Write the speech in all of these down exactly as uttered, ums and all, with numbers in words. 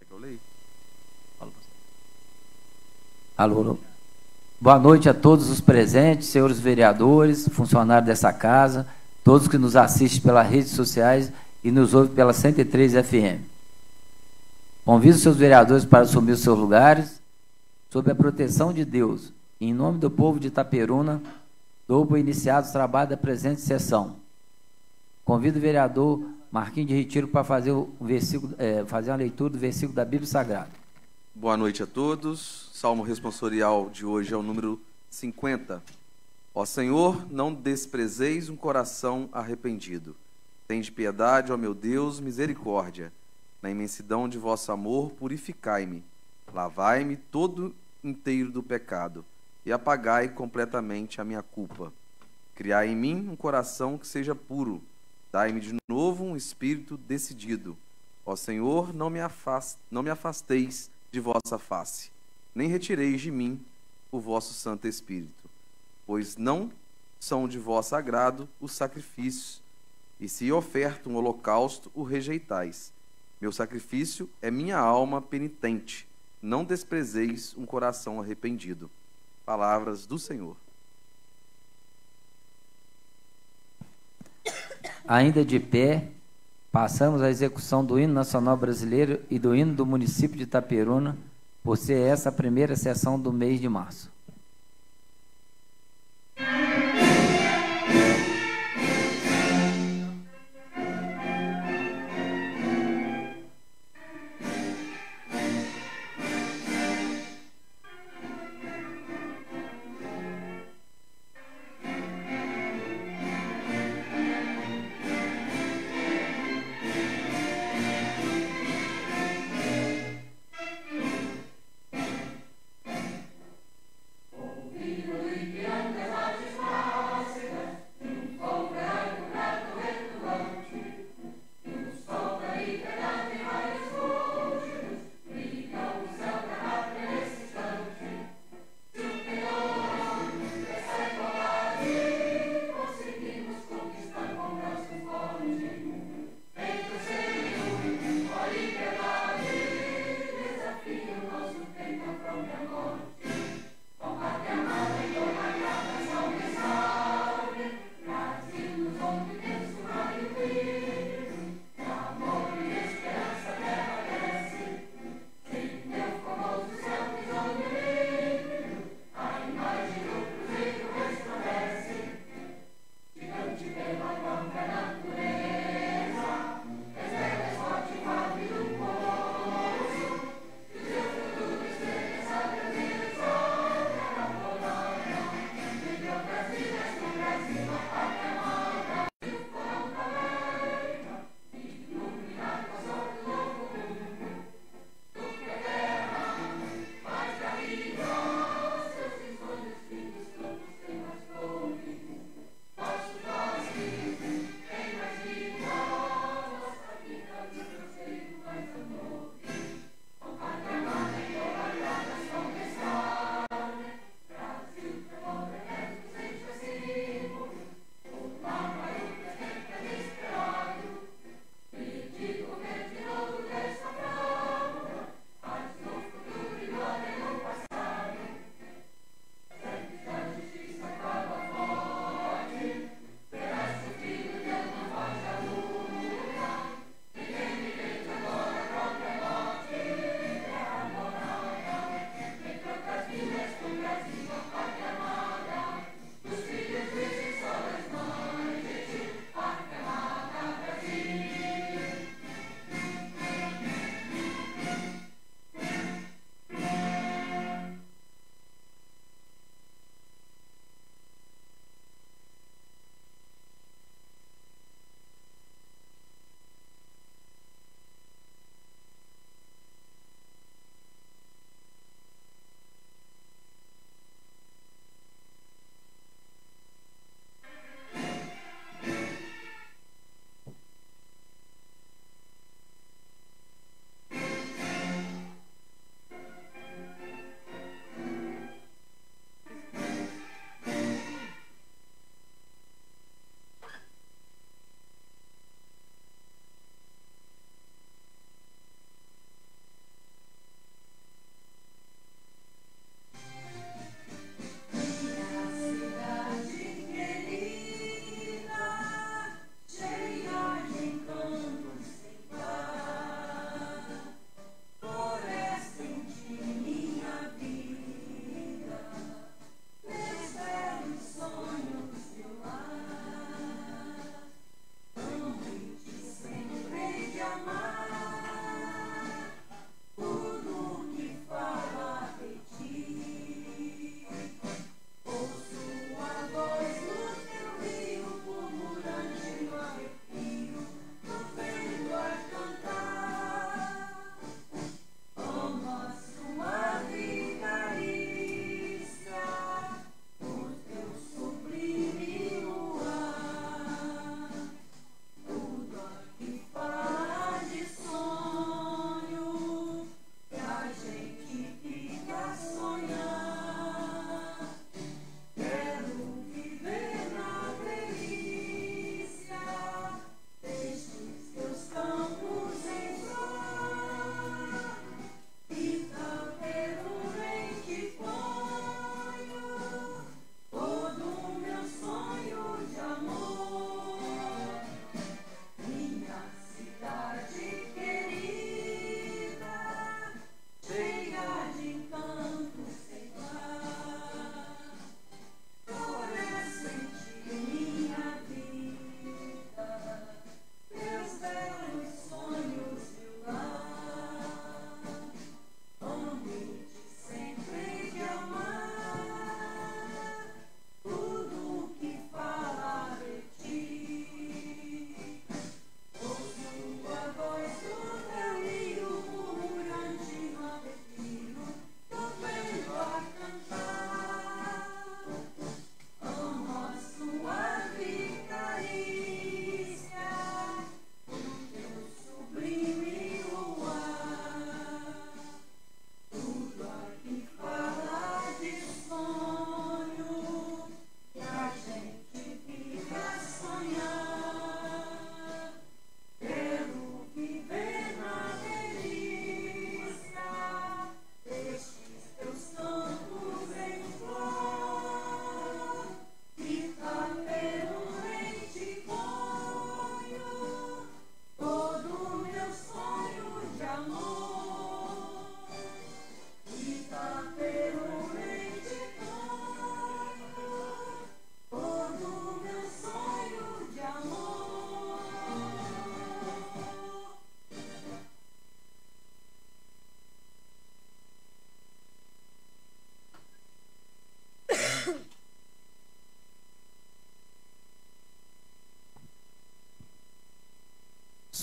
Alô, alô. Boa noite a todos os presentes, senhores vereadores, funcionários dessa casa, todos que nos assistem pelas redes sociais e nos ouvem pela cento e três F M. Convido os seus vereadores para assumir os seus lugares, sob a proteção de Deus. Em nome do povo de Itaperuna, dou por iniciados os trabalhos da presente sessão. Convido o vereador Marquinhos de Retiro para fazer, o versículo, é, fazer uma leitura do versículo da Bíblia Sagrada. Boa noite a todos. Salmo responsorial de hoje é o número cinquenta. Ó Senhor, não desprezeis um coração arrependido. Tende piedade, ó meu Deus, misericórdia. Na imensidão de vosso amor, purificai-me. Lavai-me todo inteiro do pecado e apagai completamente a minha culpa. Criai em mim um coração que seja puro. Dai-me de novo um espírito decidido. Ó Senhor, não me afaste, não me afasteis de vossa face, nem retireis de mim o vosso Santo Espírito, pois não são de vosso agrado os sacrifícios, e se oferto um holocausto, o rejeitais. Meu sacrifício é minha alma penitente, não desprezeis um coração arrependido. Palavras do Senhor. Ainda de pé, passamos à execução do hino nacional brasileiro e do hino do município de Itaperuna, por ser essa a primeira sessão do mês de março.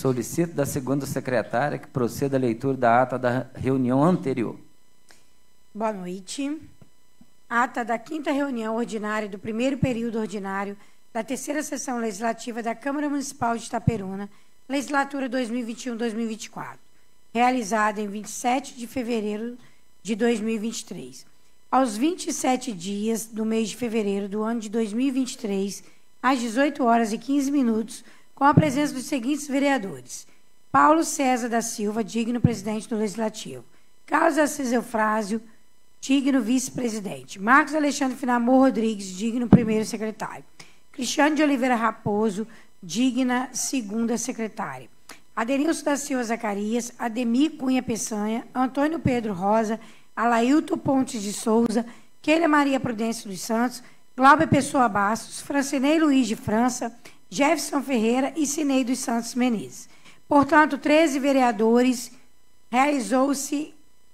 Solicito da segunda secretária que proceda a leitura da ata da reunião anterior. Boa noite. Ata da quinta reunião ordinária do primeiro período ordinário da terceira sessão legislativa da Câmara Municipal de Itaperuna, legislatura dois mil e vinte e um a dois mil e vinte e quatro, realizada em vinte e sete de fevereiro de dois mil e vinte e três. Aos vinte e sete dias do mês de fevereiro do ano de dois mil e vinte e três, às dezoito horas e quinze minutos, com a presença dos seguintes vereadores: Paulo César da Silva, digno presidente do Legislativo; Carlos Assis Eufrásio, digno vice-presidente; Marcos Alexandre Finamor Rodrigues, digno primeiro secretário; Cristiano de Oliveira Raposo, digna segunda secretária; Adenilson da Silva Zacarias, Ademir Cunha Peçanha, Antônio Pedro Rosa, Alailton Pontes de Souza, Keila Maria Prudêncio dos Santos, Glauber Pessoa Bastos, Francinei Luiz de França, Jefferson Ferreira e Cinei dos Santos Menezes. Portanto, treze vereadores, realizou-se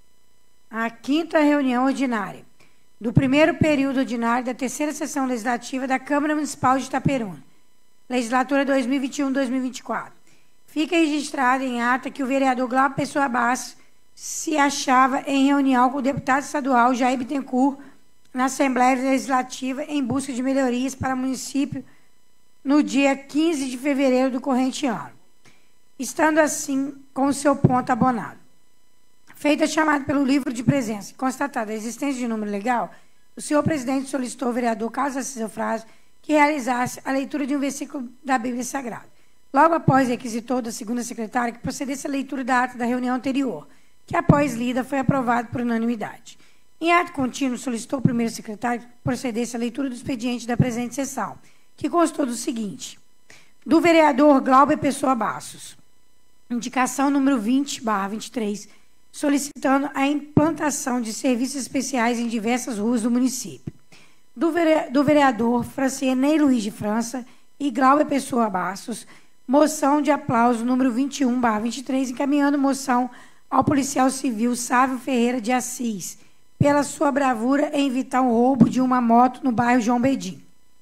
a quinta reunião ordinária do primeiro período ordinário da terceira sessão legislativa da Câmara Municipal de Itaperuna, legislatura dois mil e vinte e um a dois mil e vinte e quatro. Fica registrado em ata que o vereador Glauber Pessoa Bastos se achava em reunião com o deputado estadual Jair Bittencourt na Assembleia Legislativa em busca de melhorias para o município no dia quinze de fevereiro do corrente ano, estando assim com o seu ponto abonado. Feita a chamada pelo livro de presença e constatada a existência de número legal, o senhor presidente solicitou ao vereador Carlos Assis Eufrásio que realizasse a leitura de um versículo da Bíblia Sagrada. Logo após, requisitou da segunda secretária que procedesse à leitura da ata da reunião anterior, que após lida foi aprovado por unanimidade. Em ato contínuo, solicitou ao primeiro secretário que procedesse à leitura do expediente da presente sessão, que constou do seguinte: do vereador Glauber Pessoa Bastos, indicação número vinte barra vinte e três, solicitando a implantação de serviços especiais em diversas ruas do município. Do, vere, do vereador Francinei Luiz de França e Glauber Pessoa Bastos, moção de aplauso número vinte e um barra vinte e três, encaminhando moção ao policial civil Sávio Ferreira de Assis, pela sua bravura em evitar um roubo de uma moto no bairro João Bedim.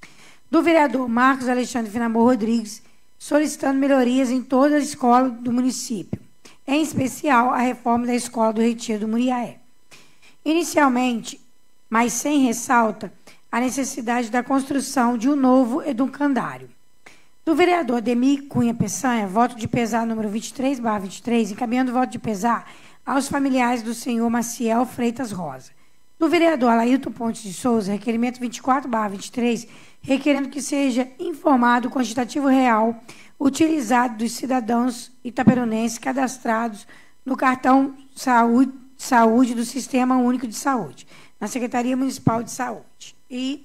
Do vereador Marcos Alexandre Finamor Rodrigues, solicitando melhorias em toda a escola do município, em especial a reforma da escola do Retiro do Muriaé. Inicialmente, mas sem ressalta, a necessidade da construção de um novo educandário. Do vereador Ademir Cunha Peçanha, voto de pesar número vinte e três barra vinte e três, encaminhando voto de pesar aos familiares do senhor Maciel Freitas Rosa. Do vereador Alailton Pontes de Souza, requerimento vinte e quatro barra vinte e três, requerendo que seja informado o quantitativo real utilizado dos cidadãos itaperunenses cadastrados no cartão saúde, saúde do Sistema Único de Saúde, na Secretaria Municipal de Saúde. E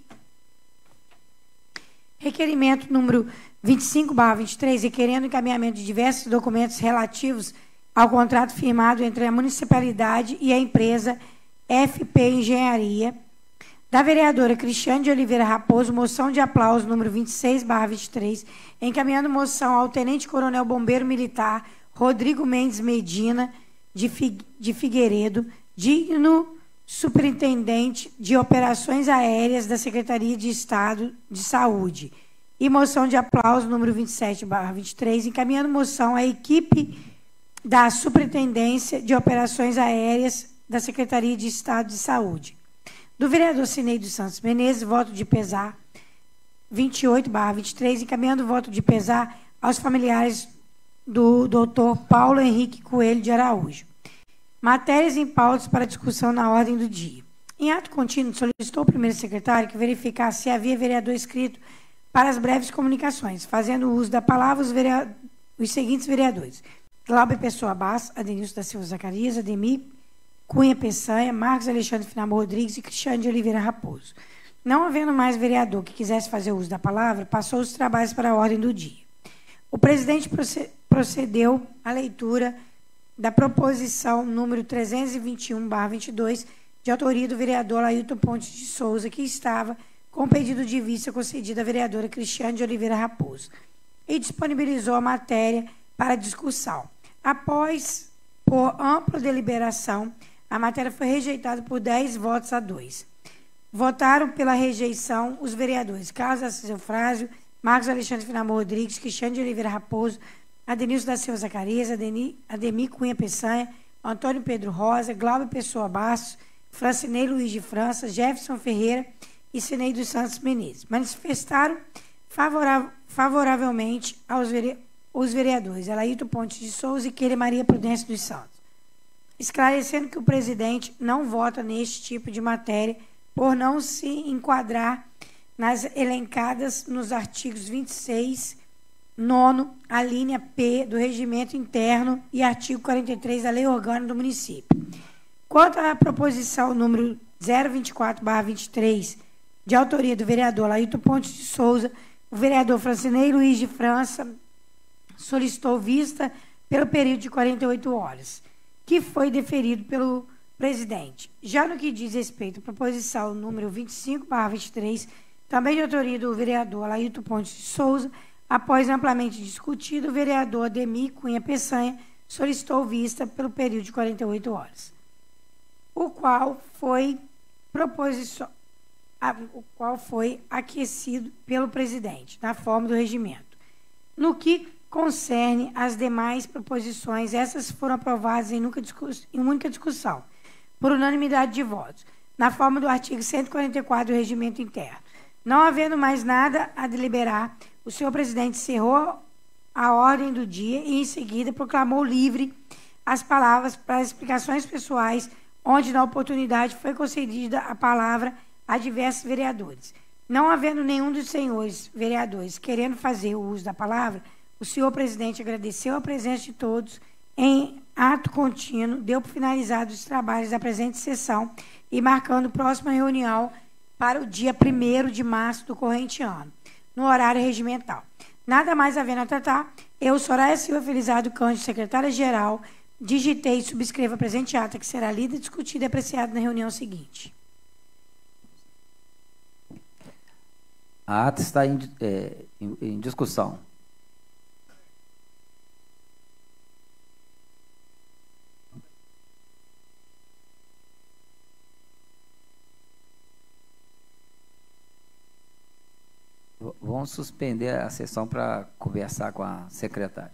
requerimento número vinte e cinco barra vinte e três, requerendo encaminhamento de diversos documentos relativos ao contrato firmado entre a municipalidade e a empresa F P Engenharia, da vereadora Cristiane de Oliveira Raposo, moção de aplauso número vinte e seis barra vinte e três, encaminhando moção ao Tenente Coronel Bombeiro Militar Rodrigo Mendes Medina, de, Figue, de Figueiredo, digno superintendente de operações aéreas da Secretaria de Estado de Saúde, e moção de aplauso número vinte e sete barra vinte e três, encaminhando moção à equipe da Superintendência de Operações Aéreas da Secretaria de Estado de Saúde. Do vereador Cinei dos Santos Menezes, voto de pesar vinte e oito barra vinte e três, encaminhando voto de pesar aos familiares do doutor Paulo Henrique Coelho de Araújo. Matérias em pautas para discussão na ordem do dia. Em ato contínuo, solicitou o primeiro secretário que verificasse se havia vereador inscrito para as breves comunicações, fazendo uso da palavra os, vereador, os seguintes vereadores: Glauber Pessoa Bastos, Adenilson da Silva Zacarias, Ademir Cunha Peçanha, Marcos Alexandre Finamor Rodrigues e Cristiano de Oliveira Raposo. Não havendo mais vereador que quisesse fazer uso da palavra, passou os trabalhos para a ordem do dia. O presidente procedeu à leitura da proposição número trezentos e vinte e um barra vinte e dois, de autoria do vereador Alailton Pontes de Souza, que estava com o pedido de vista concedido à vereadora Cristiane de Oliveira Raposo, e disponibilizou a matéria para discussão. Após, por ampla deliberação, a matéria foi rejeitada por dez votos a dois. Votaram pela rejeição os vereadores Carlos Assis Eufrásio, Marcos Alexandre Finamor Rodrigues, Cristiano de Oliveira Raposo, Adenilson da Silva Zacarias, Adeni, Ademir Cunha Peçanha, Antônio Pedro Rosa, Glauber Pessoa Bastos, Francinei Luiz de França, Jefferson Ferreira e Sinei dos Santos Menezes. Manifestaram favorável, favoravelmente aos vere, os vereadores Elaíto Pontes de Souza e Keila Maria Prudência dos Santos, esclarecendo que o presidente não vota neste tipo de matéria por não se enquadrar nas elencadas nos artigos vinte e seis, nono, a linha P do Regimento Interno e artigo quarenta e três da Lei Orgânica do Município. Quanto à proposição número zero vinte e quatro barra vinte e três, de autoria do vereador Laíto Pontes de Souza, o vereador Francinei Luiz de França solicitou vista pelo período de quarenta e oito horas, que foi deferido pelo presidente. Já no que diz respeito à proposição número vinte e cinco barra vinte e três, também de autoria do vereador Laíto Pontes de Souza, após amplamente discutido, o vereador Ademir Cunha Peçanha solicitou vista pelo período de quarenta e oito horas, o qual foi proposição, o qual foi aquecido pelo presidente, na forma do regimento. No que concerne às demais proposições, essas foram aprovadas em, nunca discuss, em única discussão, por unanimidade de votos, na forma do artigo cento e quarenta e quatro do Regimento Interno. Não havendo mais nada a deliberar, o senhor presidente encerrou a ordem do dia e, em seguida, proclamou livre as palavras para as explicações pessoais, onde, na oportunidade, foi concedida a palavra a diversos vereadores. Não havendo nenhum dos senhores vereadores querendo fazer o uso da palavra, o senhor presidente agradeceu a presença de todos em ato contínuo, deu por finalizados os trabalhos da presente sessão e marcando próxima reunião para o dia primeiro de março do corrente ano, no horário regimental. Nada mais havendo a tratar, eu, Soraya Silva Felizardo Cândido, secretária-geral, digitei e subscrevo a presente ata, que será lida, discutida e apreciada na reunião seguinte. A ata está em, é, em, em discussão. Vamos suspender a sessão para conversar com a secretária.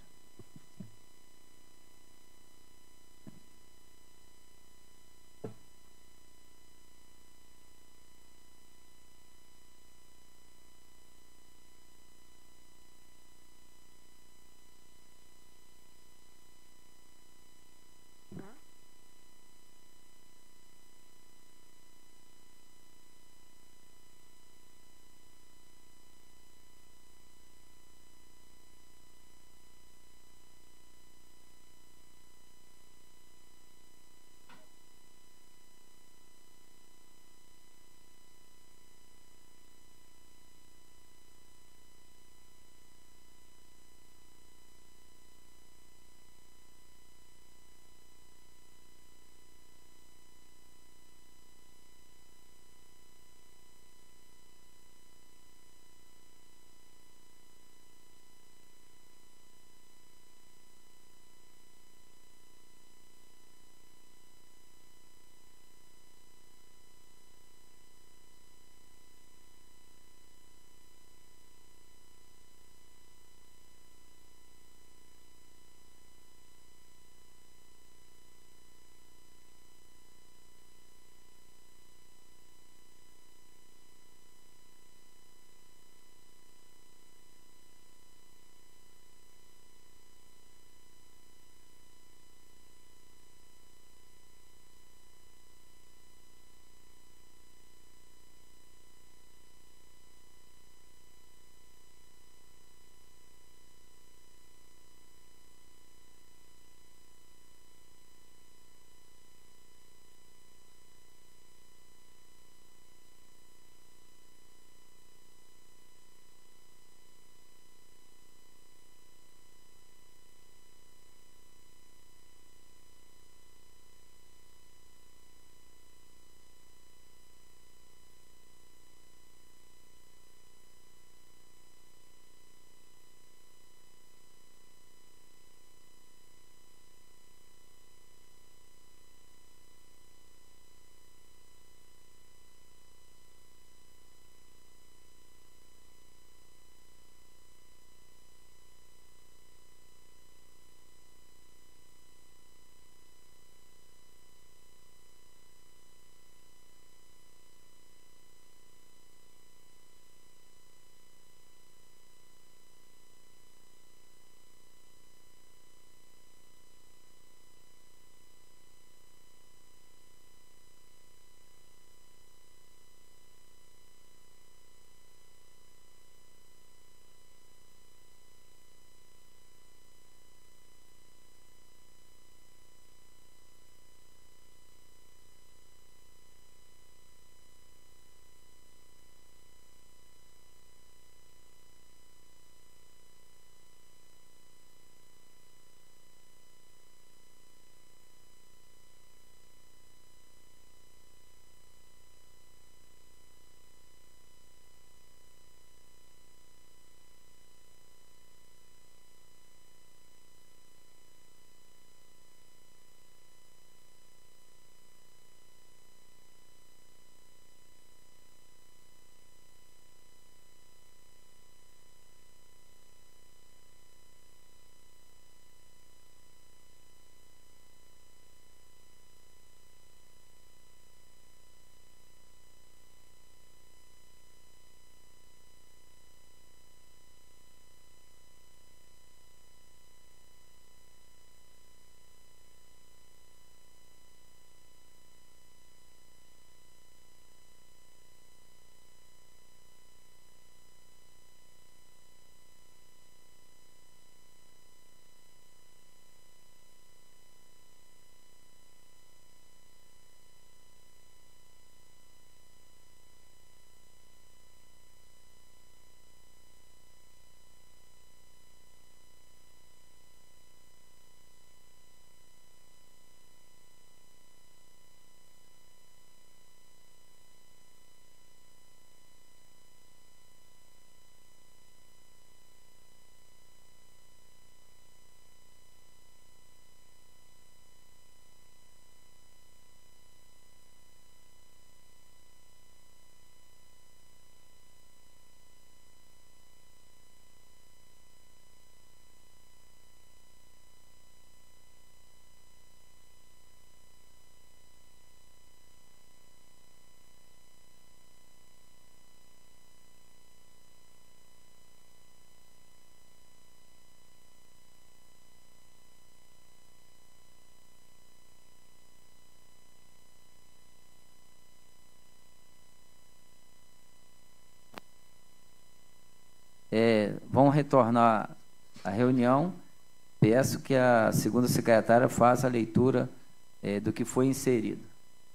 é, vão retornar à reunião. Peço que a segunda secretária faça a leitura é, do que foi inserido.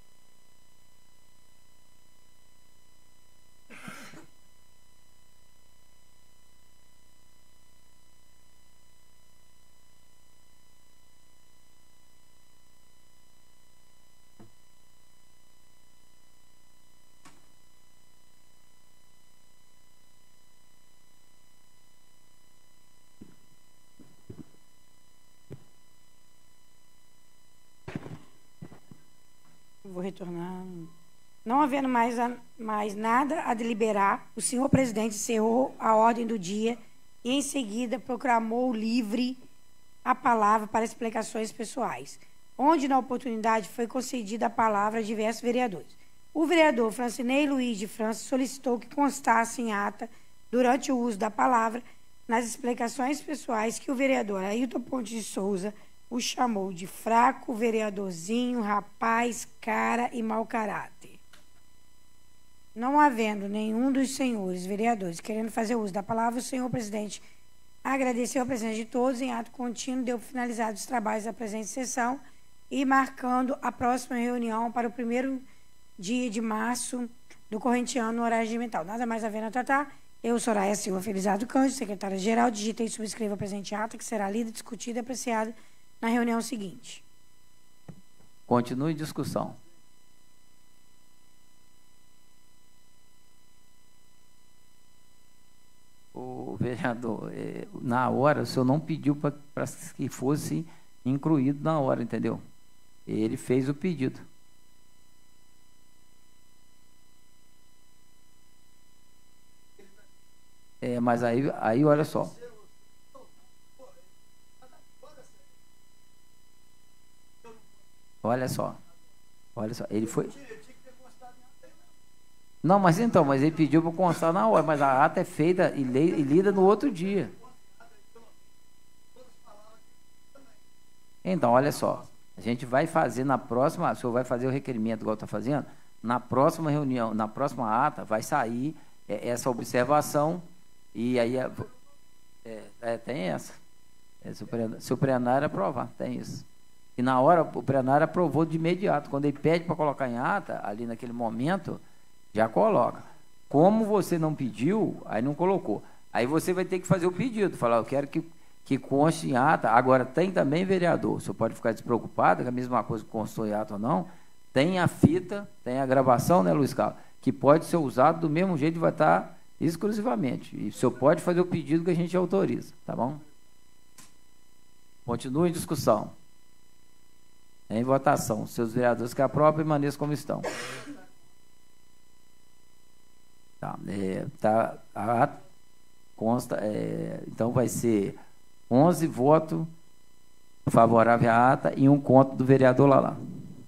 Vou retornar. Não havendo mais, a, mais nada a deliberar, o senhor presidente encerrou a ordem do dia e, em seguida, proclamou livre a palavra para explicações pessoais, onde, na oportunidade, foi concedida a palavra a diversos vereadores. O vereador Francinei Luiz de França solicitou que constasse em ata, durante o uso da palavra, nas explicações pessoais, que o vereador Ailton Pontes de Souza o chamou de fraco, vereadorzinho, rapaz, cara e mau caráter. Não havendo nenhum dos senhores vereadores querendo fazer uso da palavra, o senhor presidente agradeceu a presença de todos em ato contínuo, deu por finalizados os trabalhos da presente sessão e marcando a próxima reunião para o primeiro dia de março do corrente ano no horário regimental. Nada mais havendo a tratar, eu, Soraya Silva Felizardo Cândido, secretária-geral, digitei e subscrevo a presente ata, que será lida, discutida e apreciada na reunião seguinte. Continue discussão. O vereador, eh, na hora, o senhor não pediu para que fosse incluído na hora, entendeu? Ele fez o pedido. É, mas aí, aí olha só. Olha só, olha só, ele foi... Não, mas então, mas ele pediu para constar na hora, mas a ata é feita e, le, e lida no outro dia. Então, olha só, a gente vai fazer na próxima, o senhor vai fazer o requerimento igual está fazendo, na próxima reunião, na próxima ata, vai sair é, essa observação e aí é, é, é, tem essa. É, se, o plenário, se o plenário aprovar, tem isso. E na hora, o plenário aprovou de imediato. Quando ele pede para colocar em ata, ali naquele momento, já coloca. Como você não pediu, aí não colocou. Aí você vai ter que fazer o pedido, falar, eu quero que, que conste em ata. Agora, tem também, vereador, o senhor pode ficar despreocupado, que é a mesma coisa que constou em ata ou não, tem a fita, tem a gravação, né, Luiz Carlos, que pode ser usado do mesmo jeito e vai estar exclusivamente. E o senhor pode fazer o pedido que a gente autoriza, tá bom? Continue em discussão. Em votação. Seus vereadores que aprovam, permaneçam como estão. Tá, é, tá, a, consta, é, então vai ser onze votos favoráveis à ata e um contra do vereador Lalá.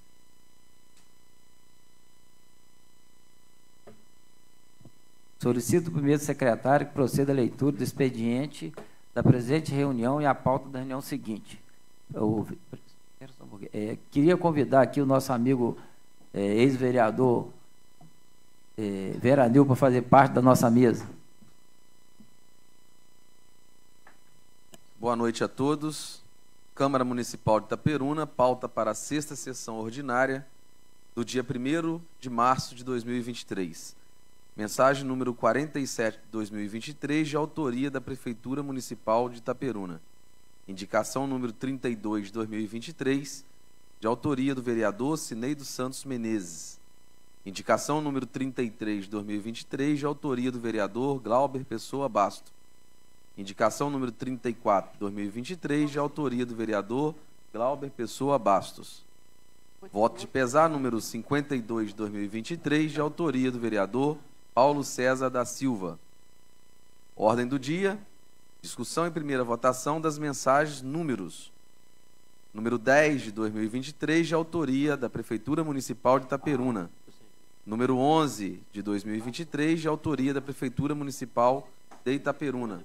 Solicito o primeiro secretário que proceda à leitura do expediente da presente reunião e a pauta da reunião seguinte. Eu, É, queria convidar aqui o nosso amigo é, ex-vereador é, Veranil para fazer parte da nossa mesa. Boa noite a todos. Câmara Municipal de Itaperuna, pauta para a sexta sessão ordinária do dia primeiro de março de dois mil e vinte e três. Mensagem número quarenta e sete de dois mil e vinte e três, de autoria da Prefeitura Municipal de Itaperuna. Indicação número trinta e dois de dois mil e vinte e três, de autoria do vereador Cinei dos Santos Menezes. Indicação número trinta e três de dois mil e vinte e três, de autoria do vereador Glauber Pessoa Basto. Indicação número trinta e quatro de dois mil e vinte e três, de autoria do vereador Glauber Pessoa Bastos. Voto de pesar número cinquenta e dois de dois mil e vinte e três, de autoria do vereador Paulo César da Silva. Ordem do dia. Discussão em primeira votação das mensagens números número dez de dois mil e vinte e três, de autoria da Prefeitura Municipal de Itaperuna. Número onze de dois mil e vinte e três, de autoria da Prefeitura Municipal de Itaperuna.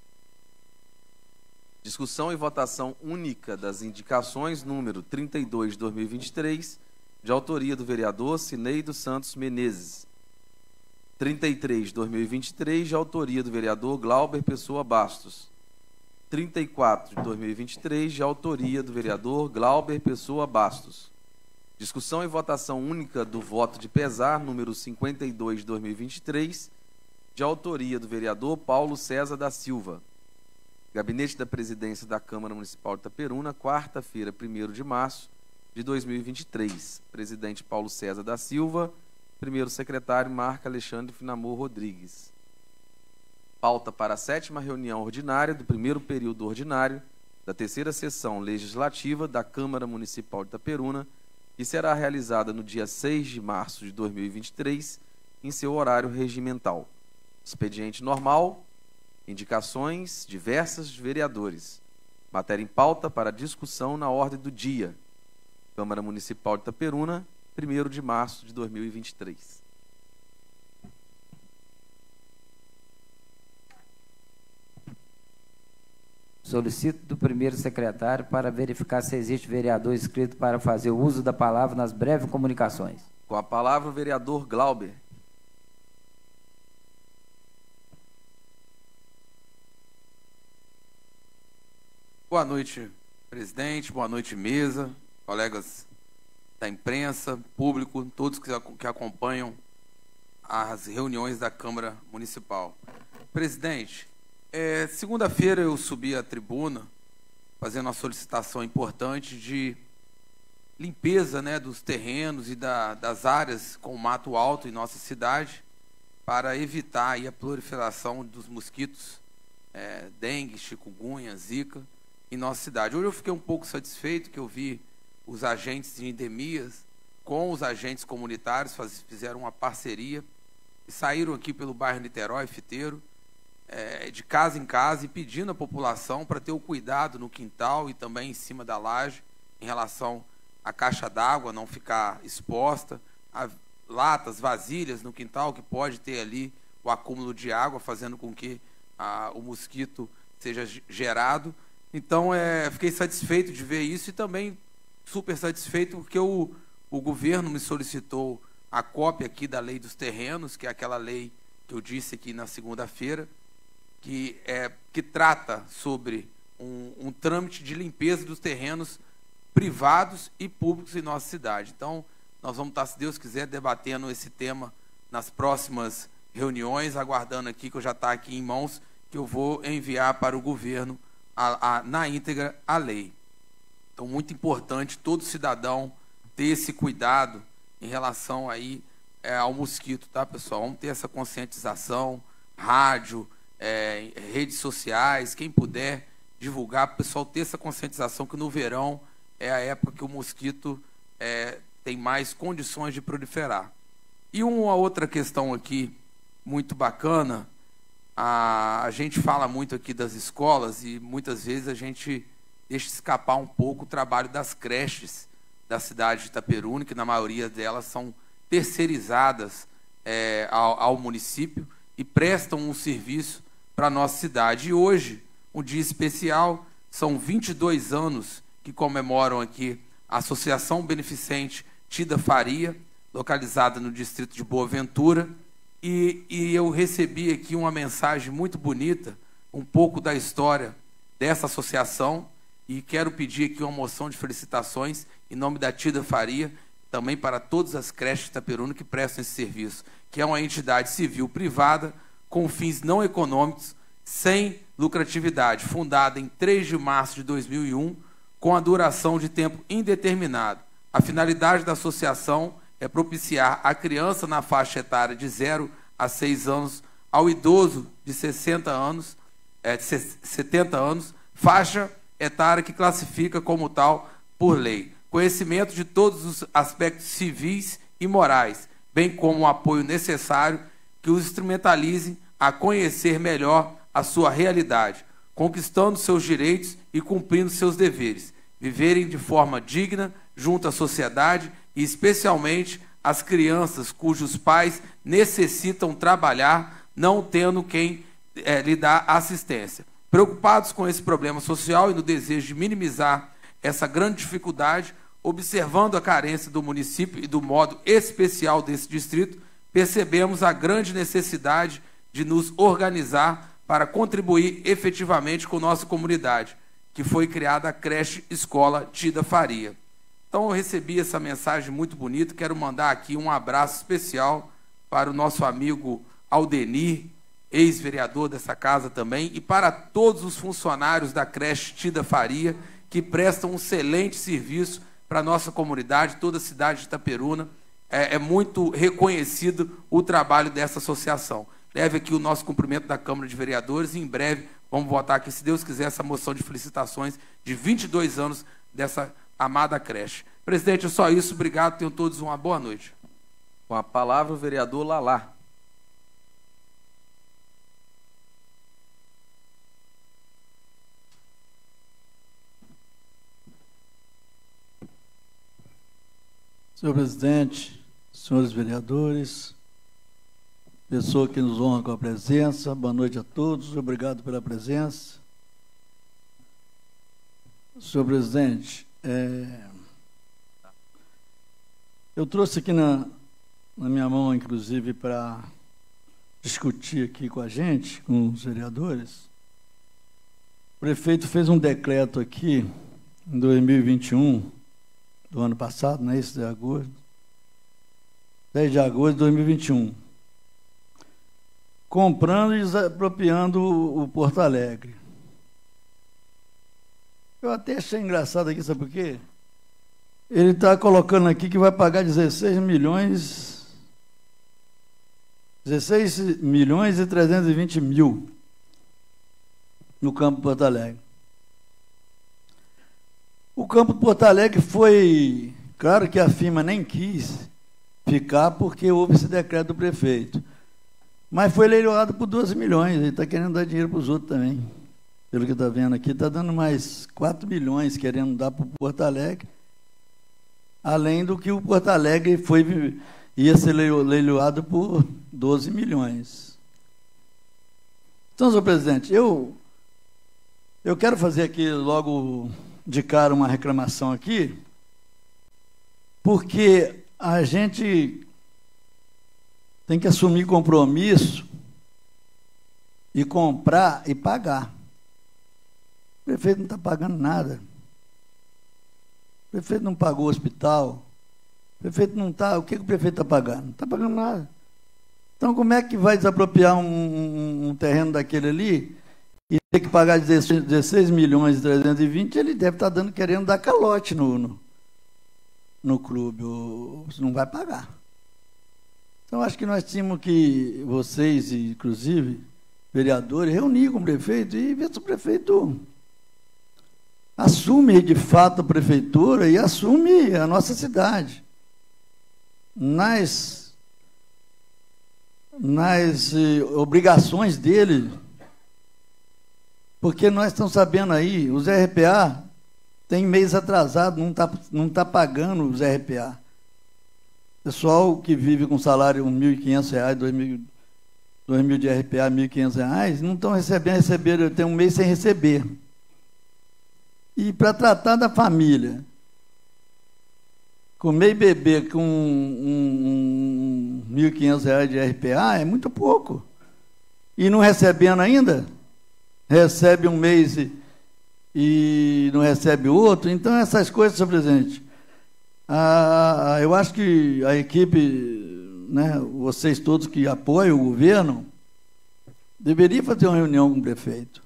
Discussão e votação única das indicações número trinta e dois de dois mil e vinte e três, de autoria do vereador Cinei dos Santos Menezes. trinta e três de dois mil e vinte e três, de autoria do vereador Glauber Pessoa Bastos. trinta e quatro de dois mil e vinte e três, de autoria do vereador Glauber Pessoa Bastos. Discussão e votação única do voto de pesar, número cinquenta e dois de dois mil e vinte e três, de autoria do vereador Paulo César da Silva. Gabinete da Presidência da Câmara Municipal de Itaperuna, quarta-feira, primeiro de março de dois mil e vinte e três. Presidente Paulo César da Silva, primeiro secretário Marco Alexandre Finamor Rodrigues. Pauta para a sétima reunião ordinária do primeiro período ordinário da terceira sessão legislativa da Câmara Municipal de Itaperuna, que será realizada no dia seis de março de dois mil e vinte e três, em seu horário regimental. Expediente normal, indicações diversas de vereadores. Matéria em pauta para discussão na ordem do dia. Câmara Municipal de Itaperuna, primeiro de março de dois mil e vinte e três. Solicito do primeiro secretário para verificar se existe vereador inscrito para fazer o uso da palavra nas breves comunicações. Com a palavra o vereador Glauber. Boa noite, presidente, boa noite, mesa, colegas da imprensa, público, todos que acompanham as reuniões da Câmara Municipal. Presidente, é, segunda-feira eu subi à tribuna fazendo uma solicitação importante de limpeza, né, dos terrenos e da, das áreas com mato alto em nossa cidade para evitar aí a proliferação dos mosquitos, é, dengue, chikungunya, zika, em nossa cidade. Hoje eu fiquei um pouco satisfeito que eu vi os agentes de endemias com os agentes comunitários, faz, fizeram uma parceria e saíram aqui pelo bairro Niterói, Fiteiro, é, de casa em casa e pedindo à população para ter o cuidado no quintal e também em cima da laje em relação à caixa d'água, não ficar exposta, a latas, vasilhas no quintal que pode ter ali o acúmulo de água, fazendo com que a, o mosquito seja gerado. Então, é, fiquei satisfeito de ver isso e também super satisfeito porque o, o governo me solicitou a cópia aqui da lei dos terrenos, que é aquela lei que eu disse aqui na segunda-feira, que, é, que trata sobre um, um trâmite de limpeza dos terrenos privados e públicos em nossa cidade. Então, nós vamos estar, se Deus quiser, debatendo esse tema nas próximas reuniões, aguardando aqui, que eu já está aqui em mãos, que eu vou enviar para o governo A, a, na íntegra a lei. Então, muito importante todo cidadão ter esse cuidado em relação aí, é, ao mosquito, tá, pessoal? Vamos ter essa conscientização, rádio, é, redes sociais, quem puder divulgar, para o pessoal ter essa conscientização que no verão é a época que o mosquito é, tem mais condições de proliferar. E uma outra questão aqui muito bacana, A, a gente fala muito aqui das escolas e muitas vezes a gente deixa escapar um pouco o trabalho das creches da cidade de Itaperuna, que na maioria delas são terceirizadas é, ao, ao município e prestam um serviço para a nossa cidade. E hoje, um dia especial, são vinte e dois anos que comemoram aqui a Associação Beneficente Tida Faria, localizada no distrito de Boa Ventura, E, e eu recebi aqui uma mensagem muito bonita, um pouco da história dessa associação, e quero pedir aqui uma moção de felicitações em nome da Tida Faria, também para todas as creches de Itaperuna que prestam esse serviço, que é uma entidade civil privada com fins não econômicos, sem lucratividade, fundada em três de março de dois mil e um, com a duração de tempo indeterminado. A finalidade da associação é propiciar a criança na faixa etária de zero a seis anos ao idoso de sessenta anos, é, de setenta anos, faixa etária que classifica como tal por lei. Conhecimento de todos os aspectos civis e morais, bem como o apoio necessário que os instrumentalizem a conhecer melhor a sua realidade, conquistando seus direitos e cumprindo seus deveres, viverem de forma digna junto à sociedade e especialmente as crianças cujos pais necessitam trabalhar, não tendo quem é, lhe dá assistência. Preocupados com esse problema social e no desejo de minimizar essa grande dificuldade, observando a carência do município e do modo especial desse distrito, percebemos a grande necessidade de nos organizar para contribuir efetivamente com nossa comunidade, que foi criada a creche Escola Tida Faria. Então eu recebi essa mensagem muito bonita, quero mandar aqui um abraço especial para o nosso amigo Aldenir, ex-vereador dessa casa também, e para todos os funcionários da creche Tida Faria, que prestam um excelente serviço para a nossa comunidade, toda a cidade de Itaperuna. É, é muito reconhecido o trabalho dessa associação. Leve aqui o nosso cumprimento da Câmara de Vereadores e em breve vamos votar aqui, se Deus quiser, essa moção de felicitações de vinte e dois anos dessa amada creche. Presidente, é só isso. Obrigado. Tenham todos uma boa noite. Com a palavra, o vereador Lalá. Senhor presidente, senhores vereadores, pessoa que nos honra com a presença, boa noite a todos, obrigado pela presença. Senhor presidente, é, eu trouxe aqui na, na minha mão, inclusive, para discutir aqui com a gente, com os vereadores. O prefeito fez um decreto aqui, em dois mil e vinte e um, do ano passado, não é isso, de agosto, dez de agosto de dois mil e vinte e um, comprando e desapropriando o, o Porto Alegre. Eu até achei engraçado aqui, sabe por quê? Ele está colocando aqui que vai pagar dezesseis milhões, dezesseis milhões e trezentos e vinte mil no campo Porto Alegre. O campo de Porto Alegre foi, claro que a firma nem quis ficar porque houve esse decreto do prefeito, mas foi leiloado por doze milhões, ele está querendo dar dinheiro para os outros também. Pelo que está vendo aqui, está dando mais quatro milhões querendo dar para o Porto Alegre, além do que o Porto Alegre foi, ia ser leiloado por doze milhões. Então, senhor presidente, eu, eu quero fazer aqui logo de cara uma reclamação aqui, porque a gente tem que assumir compromisso e comprar e pagar. O prefeito não está pagando nada. O prefeito não pagou o hospital. O prefeito não está... O que, que o prefeito está pagando? Não está pagando nada. Então, como é que vai desapropriar um, um, um terreno daquele ali e ter que pagar dezesseis milhões e trezentos e vinte, ele deve estar dando, querendo dar calote no, no, no clube. Ou, não vai pagar. Então, acho que nós tínhamos que, vocês, inclusive, vereadores, reunir com o prefeito e ver se o prefeito assume, de fato, a prefeitura e assume a nossa cidade. Nas, nas eh, obrigações dele, porque nós estamos sabendo aí, os R P A tem mês atrasado, não está não tá pagando os R P A. Pessoal que vive com salário mil e quinhentos reais, dois mil, dois mil de R P A, mil e quinhentos reais, não estão recebendo, receberam, tem um mês sem receber. E para tratar da família, comer e beber com um, um, mil e quinhentos reais de R P A é muito pouco. E não recebendo ainda, recebe um mês e, e não recebe outro. Então, essas coisas, senhor presidente, ah, eu acho que a equipe, né, vocês todos que apoiam o governo, deveria fazer uma reunião com o prefeito.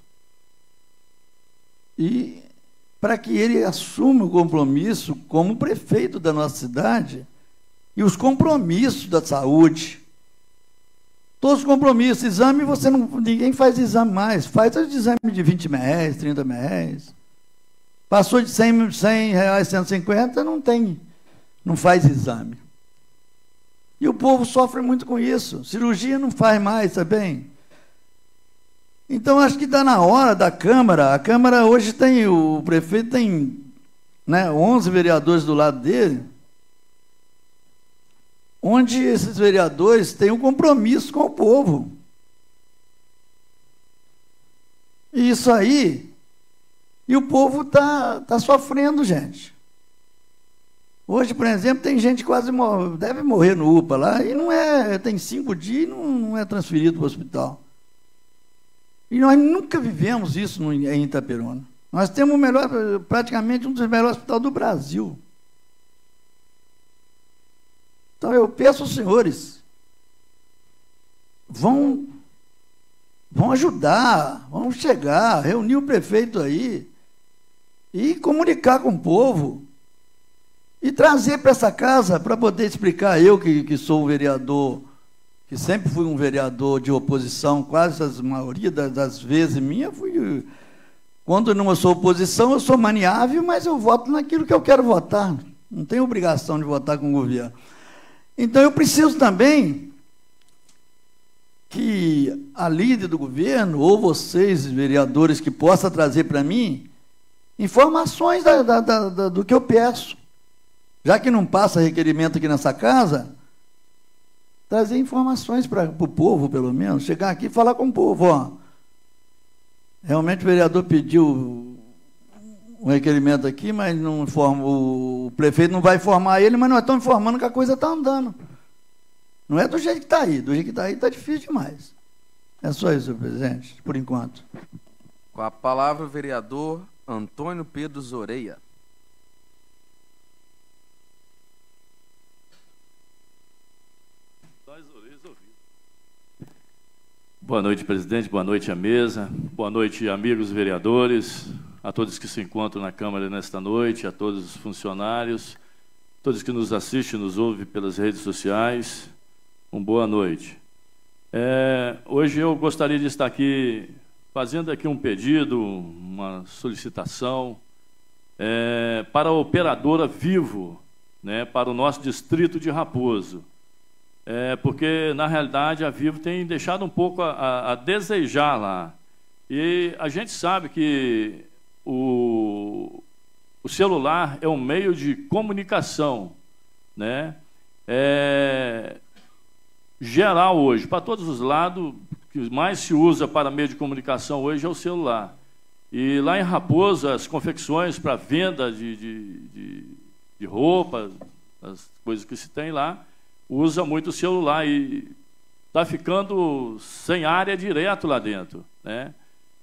E para que ele assuma o compromisso como prefeito da nossa cidade e os compromissos da saúde. Todos os compromissos. Exame, você não, ninguém faz exame mais. Faz exame de vinte reais, trinta reais. Passou de cem, cem reais, cento e cinquenta, não tem, não faz exame. E o povo sofre muito com isso. Cirurgia não faz mais, tá bem? Então, acho que está na hora da Câmara. A Câmara hoje tem, o prefeito tem, né, onze vereadores do lado dele, onde esses vereadores têm um compromisso com o povo. E isso aí, e o povo está tá sofrendo, gente. Hoje, por exemplo, tem gente que quase morre, deve morrer no U P A lá, e não é, tem cinco dias e não, não é transferido para o hospital. E nós nunca vivemos isso no, em Itaperuna. Nós temos o melhor, praticamente um dos melhores hospitais do Brasil. Então eu peço aos senhores, vão, vão ajudar, vão chegar, reunir o prefeito aí e comunicar com o povo e trazer para essa casa para poder explicar, eu que, que sou vereador, que sempre fui um vereador de oposição, quase a maioria das, das vezes minha, fui, quando não sou oposição, eu sou maniável, mas eu voto naquilo que eu quero votar, não tenho obrigação de votar com o governo. Então eu preciso também que a líder do governo, ou vocês, vereadores, que possa trazer para mim informações da, da, da, da, do que eu peço. Já que não passa requerimento aqui nessa casa, trazer informações para o povo, pelo menos, chegar aqui e falar com o povo. Ó, realmente o vereador pediu um requerimento aqui, mas não informa, o prefeito não vai informar ele, mas nós estamos informando que a coisa está andando. Não é do jeito que está aí, do jeito que está aí está difícil demais. É só isso, senhor presidente, por enquanto. Com a palavra o vereador Antônio Pedro Zoreia. Boa noite, presidente. Boa noite à mesa. Boa noite, amigos vereadores, a todos que se encontram na Câmara nesta noite, a todos os funcionários, todos que nos assistem, nos ouvem pelas redes sociais. Uma boa noite. É, hoje eu gostaria de estar aqui fazendo aqui um pedido, uma solicitação é, para a operadora Vivo, né, para o nosso distrito de Raposo. É, porque, na realidade, a Vivo tem deixado um pouco a, a, a desejar lá. E a gente sabe que o, o celular é um meio de comunicação, né? É, geral hoje, para todos os lados, o que mais se usa para meio de comunicação hoje é o celular. E lá em Raposo, as confecções para venda de, de, de, de roupa, as coisas que se tem lá, usa muito o celular e está ficando sem área direto lá dentro, né?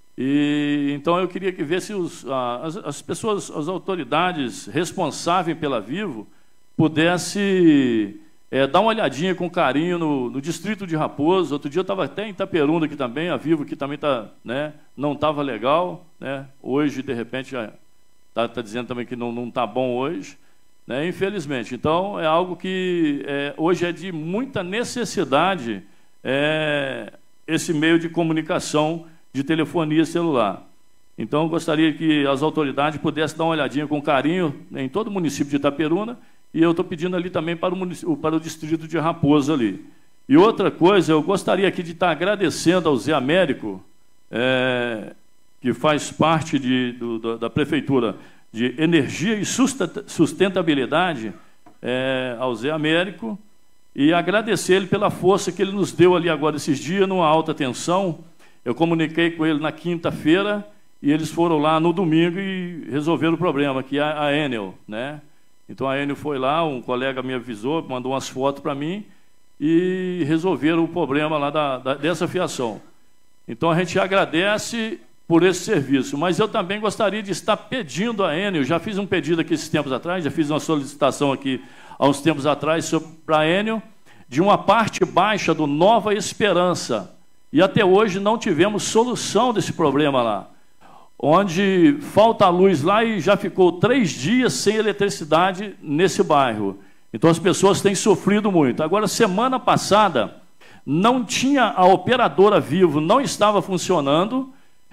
E então eu queria que ver se os, as, as pessoas, as autoridades responsáveis pela Vivo pudessem é, dar uma olhadinha com carinho no, no distrito de Raposo. Outro dia eu estava até em Itaperuna aqui também, a Vivo que também tá, né, não estava legal, né? Hoje de repente já está tá dizendo também que não não está bom hoje. Né, infelizmente. Então, é algo que é, hoje é de muita necessidade é, esse meio de comunicação de telefonia celular. Então, eu gostaria que as autoridades pudessem dar uma olhadinha com carinho em todo o município de Itaperuna, e eu estou pedindo ali também para o, para o distrito de Raposo ali. E outra coisa, eu gostaria aqui de estar agradecendo ao Zé Américo, é, que faz parte de, do, da, da Prefeitura de Energia e Sustentabilidade, é, ao Zé Américo, e agradecer ele pela força que ele nos deu ali agora esses dias, numa alta tensão. Eu comuniquei com ele na quinta-feira, e eles foram lá no domingo e resolveram o problema, que é a Enel, né? Então a Enel foi lá, um colega me avisou, mandou umas fotos para mim, e resolveram o problema lá da, da, dessa fiação. Então a gente agradece por esse serviço, mas eu também gostaria de estar pedindo à Enel, já fiz um pedido aqui esses tempos atrás, já fiz uma solicitação aqui há uns tempos atrás para a Enel, de uma parte baixa do Nova Esperança, e até hoje não tivemos solução desse problema lá, onde falta a luz lá e já ficou três dias sem eletricidade nesse bairro. Então as pessoas têm sofrido muito. Agora, semana passada, não tinha a operadora Vivo, não estava funcionando,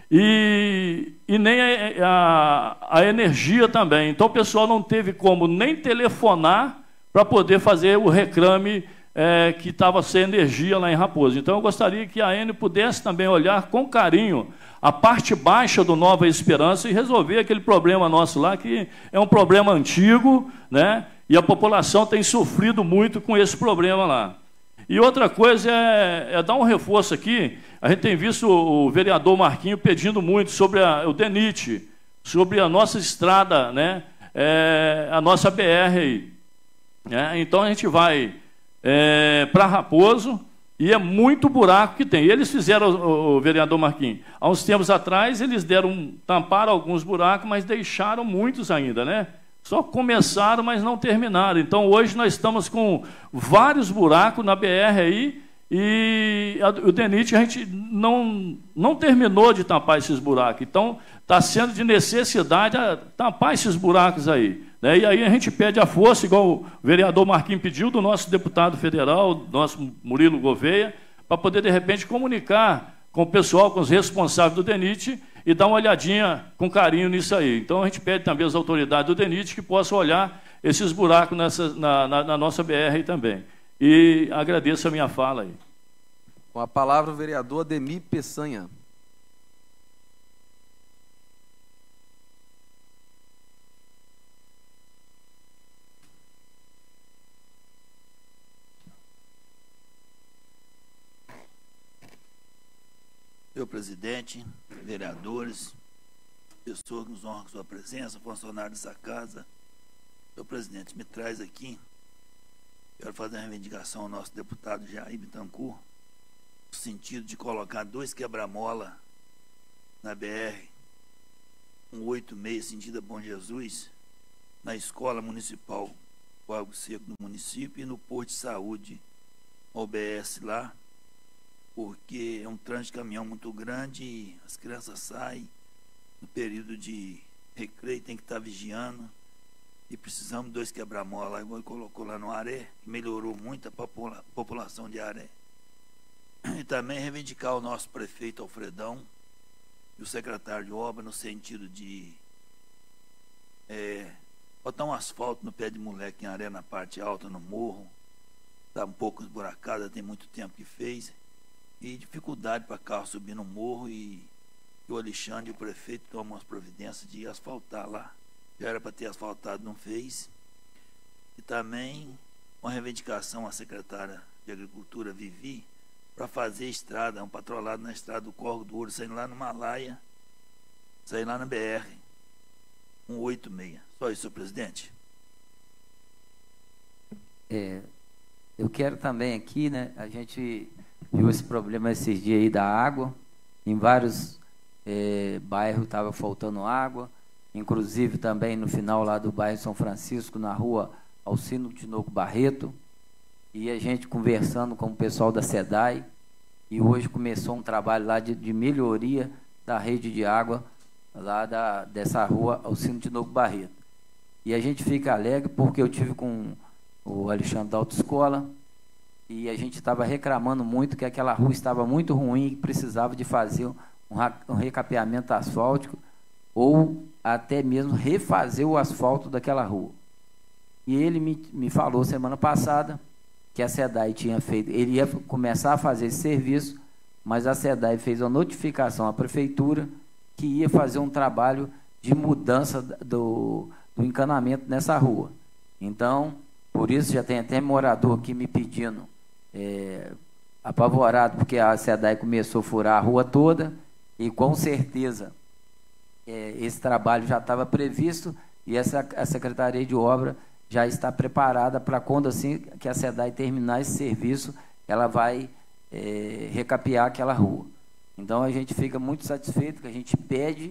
E, e nem a, a, a energia também. Então o pessoal não teve como nem telefonar para poder fazer o reclame é, que estava sem energia lá em Raposo. Então eu gostaria que a Enel pudesse também olhar com carinho a parte baixa do Nova Esperança e resolver aquele problema nosso lá, que é um problema antigo, né? E a população tem sofrido muito com esse problema lá. E outra coisa é, é dar um reforço aqui. A gente tem visto o vereador Marquinho pedindo muito sobre a, o DENIT, sobre a nossa estrada, né, é, a nossa B R aí. né? Então a gente vai é, para Raposo e é muito buraco que tem. E eles fizeram, o, o vereador Marquinhos, há uns tempos atrás eles deram, tamparam alguns buracos, mas deixaram muitos ainda, né? Só começaram, mas não terminaram. Então hoje nós estamos com vários buracos na B R aí, e a, o DENIT a gente não, não terminou de tampar esses buracos. Então está sendo de necessidade a tampar esses buracos aí, né? E aí a gente pede a força, igual o vereador Marquinhos pediu, do nosso deputado federal, do nosso Murilo Gouveia, para poder, de repente, comunicar com o pessoal, com os responsáveis do DENIT e dar uma olhadinha com carinho nisso aí. Então a gente pede também às autoridades do DENIT que possam olhar esses buracos nessa, na, na, na nossa B R aí também. E agradeço a minha fala aí. Com a palavra o vereador Ademir Peçanha. Senhor presidente, vereadores, pessoas que nos honram com sua presença, funcionários dessa casa. Senhor presidente, me traz aqui, quero fazer uma reivindicação ao nosso deputado Jair Bittencourt, no sentido de colocar dois quebra-mola na B R um oito seis, sentido a Bom Jesus, na Escola Municipal Lago Seco do município e no Posto de Saúde, O B S lá, porque é um trânsito de caminhão muito grande e as crianças saem no período de recreio, tem que estar vigiando, e precisamos de dois quebra-mola. Igual ele colocou lá no Aré, que melhorou muito a popula população de Aré. E também reivindicar o nosso prefeito Alfredão e o secretário de obra no sentido de é, botar um asfalto no pé de moleque em Aré, na parte alta, no morro. Está um pouco esburacada, tem muito tempo que fez. E dificuldade para carro subir no morro, e, e o Alexandre e o prefeito tomam as providências de asfaltar lá. Já era para ter asfaltado, não fez. E também uma reivindicação à secretária de Agricultura, Vivi, para fazer estrada, um patrolado na estrada do Córrego do Ouro, saindo lá no Himalaia, saindo lá na B R um oito seis. Só isso, senhor presidente. É, eu quero também aqui, né, a gente viu esse problema esses dias aí da água, em vários é, bairros estava faltando água, inclusive também no final lá do bairro São Francisco, na rua Alcino Tinoco Barreto, e a gente conversando com o pessoal da SEDAI, e hoje começou um trabalho lá de, de melhoria da rede de água, lá da, dessa rua Alcino Tinoco Barreto. E a gente fica alegre porque eu tive com o Alexandre da Autoescola, e a gente estava reclamando muito que aquela rua estava muito ruim e precisava de fazer um, um recapeamento asfáltico ou até mesmo refazer o asfalto daquela rua. E ele me, me falou semana passada que a SEDAI tinha feito, ele ia começar a fazer esse serviço, mas a SEDAI fez uma notificação à prefeitura que ia fazer um trabalho de mudança do, do encanamento nessa rua. Então, por isso já tem até morador aqui me pedindo, É, apavorado, porque a SEDAI começou a furar a rua toda, e com certeza é, esse trabalho já estava previsto, e essa, a Secretaria de Obra já está preparada para quando assim que a SEDAI terminar esse serviço, ela vai é, recapear aquela rua. Então a gente fica muito satisfeito, que a gente pede,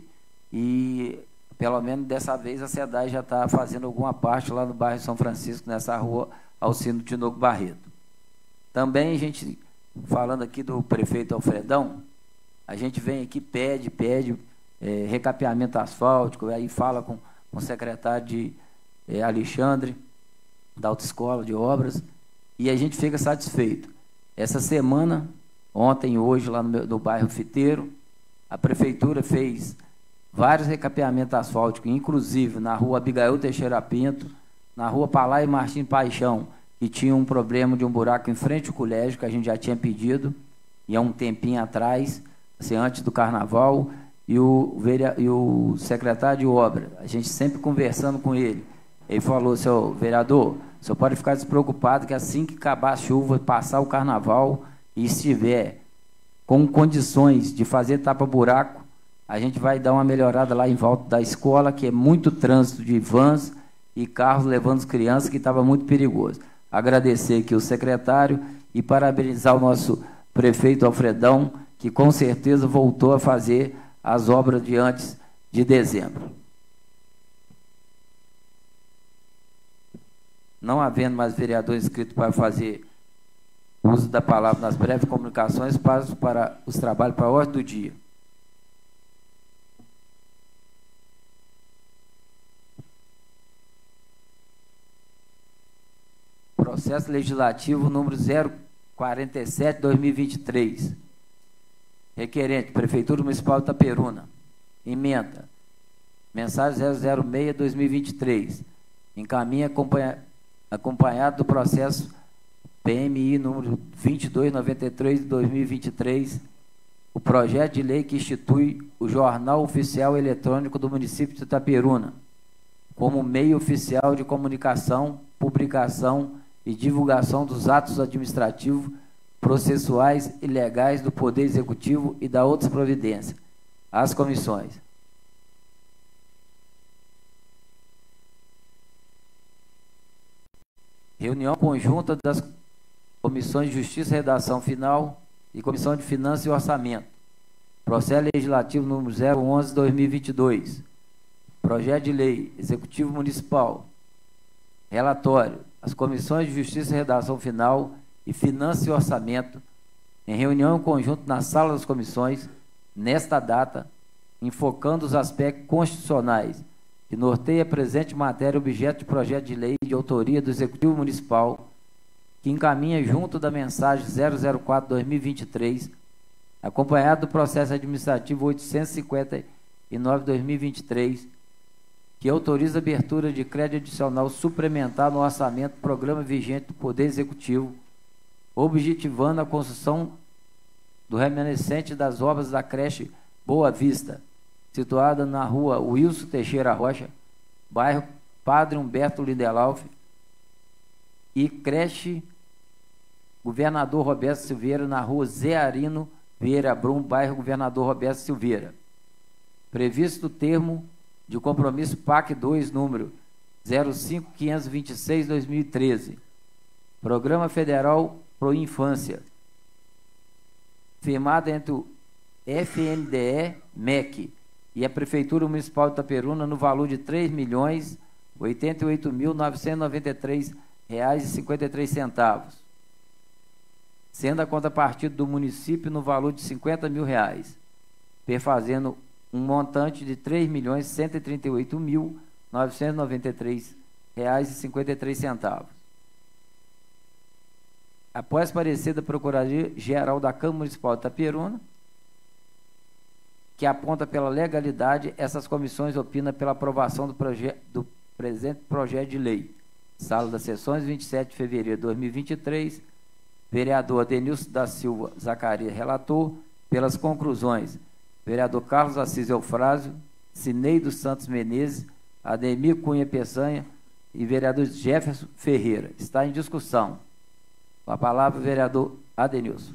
e pelo menos dessa vez a SEDAI já está fazendo alguma parte lá no bairro São Francisco, nessa rua Alcino Tinoco Barreto. Também a gente, falando aqui do prefeito Alfredão, a gente vem aqui, pede, pede é, recapeamento asfáltico, aí fala com, com o secretário de é, Alexandre, da Autoescola de Obras, e a gente fica satisfeito. Essa semana, ontem e hoje, lá no, meu, no bairro Fiteiro, a prefeitura fez vários recapeamentos asfálticos, inclusive na rua Abigail Teixeira Pinto, na rua Palai Martim Paixão, que tinha um problema de um buraco em frente ao colégio, que a gente já tinha pedido, e há um tempinho atrás, assim, antes do carnaval, e o, e o secretário de obra, a gente sempre conversando com ele, ele falou: seu vereador, o senhor pode ficar despreocupado que assim que acabar a chuva, passar o carnaval, e estiver com condições de fazer tapa-buraco, a gente vai dar uma melhorada lá em volta da escola, que é muito trânsito de vans, e carros levando as crianças, que estava muito perigoso. Agradecer aqui o secretário e parabenizar o nosso prefeito Alfredão, que com certeza voltou a fazer as obras de antes de dezembro. Não havendo mais vereador inscrito para fazer uso da palavra nas breves comunicações, passo para os trabalhos para a ordem do dia. Processo legislativo número zero quarenta e sete, dois mil e vinte e três. Requerente, Prefeitura Municipal de Itaperuna. Emenda. Mensagem zero zero seis, dois mil e vinte e três. Encaminha acompanha, acompanhado do processo P M I número vinte e dois noventa e três, dois mil e vinte e três, o projeto de lei que institui o Jornal Oficial Eletrônico do município de Itaperuna como meio oficial de comunicação, publicação e divulgação dos atos administrativos, processuais e legais do Poder Executivo e da outras providências. As comissões. Reunião conjunta das Comissões de Justiça e Redação Final e Comissão de Finanças e Orçamento. Processo Legislativo número zero onze, dois mil e vinte e dois. Projeto de Lei Executivo Municipal. Relatório. As Comissões de Justiça e Redação Final e Finanças e Orçamento, em reunião em conjunto na Sala das Comissões, nesta data, enfocando os aspectos constitucionais que norteia a presente matéria objeto de projeto de lei de autoria do Executivo Municipal, que encaminha junto da mensagem zero zero quatro, dois mil e vinte e três, acompanhado do processo administrativo oitocentos e cinquenta e nove, dois mil e vinte e três, que autoriza a abertura de crédito adicional suplementar no orçamento do programa vigente do Poder Executivo, objetivando a construção do remanescente das obras da creche Boa Vista, situada na rua Wilson Teixeira Rocha, bairro Padre Humberto Lindelof, e creche Governador Roberto Silveira, na rua Zé Arino Vieira Brum, bairro Governador Roberto Silveira. Previsto o termo de compromisso P A C dois, número zero cinco, quinhentos e vinte e seis, dois mil e treze. Programa Federal Pro Infância, firmado entre o F N D E, M E C, e a Prefeitura Municipal de Itaperuna no valor de três milhões, oitenta e oito mil, novecentos e noventa e três reais e cinquenta e três centavos, sendo a contrapartida do município no valor de cinquenta mil reais, perfazendo um montante de três milhões, cento e trinta e oito mil, novecentos e noventa e três reais e cinquenta e três centavos. Após parecer da Procuradoria-Geral da Câmara Municipal de Itaperuna, que aponta pela legalidade, essas comissões opinam pela aprovação do, proje do presente projeto de lei. Sala das Sessões, vinte e sete de fevereiro de dois mil e vinte e três, vereador Adenilson da Silva Zacarias, relator, pelas conclusões, vereador Carlos Assis Eufrásio, Cineide dos Santos Menezes, Ademir Cunha Peçanha e vereador Jefferson Ferreira. Está em discussão. Com a palavra, vereador Adenilson.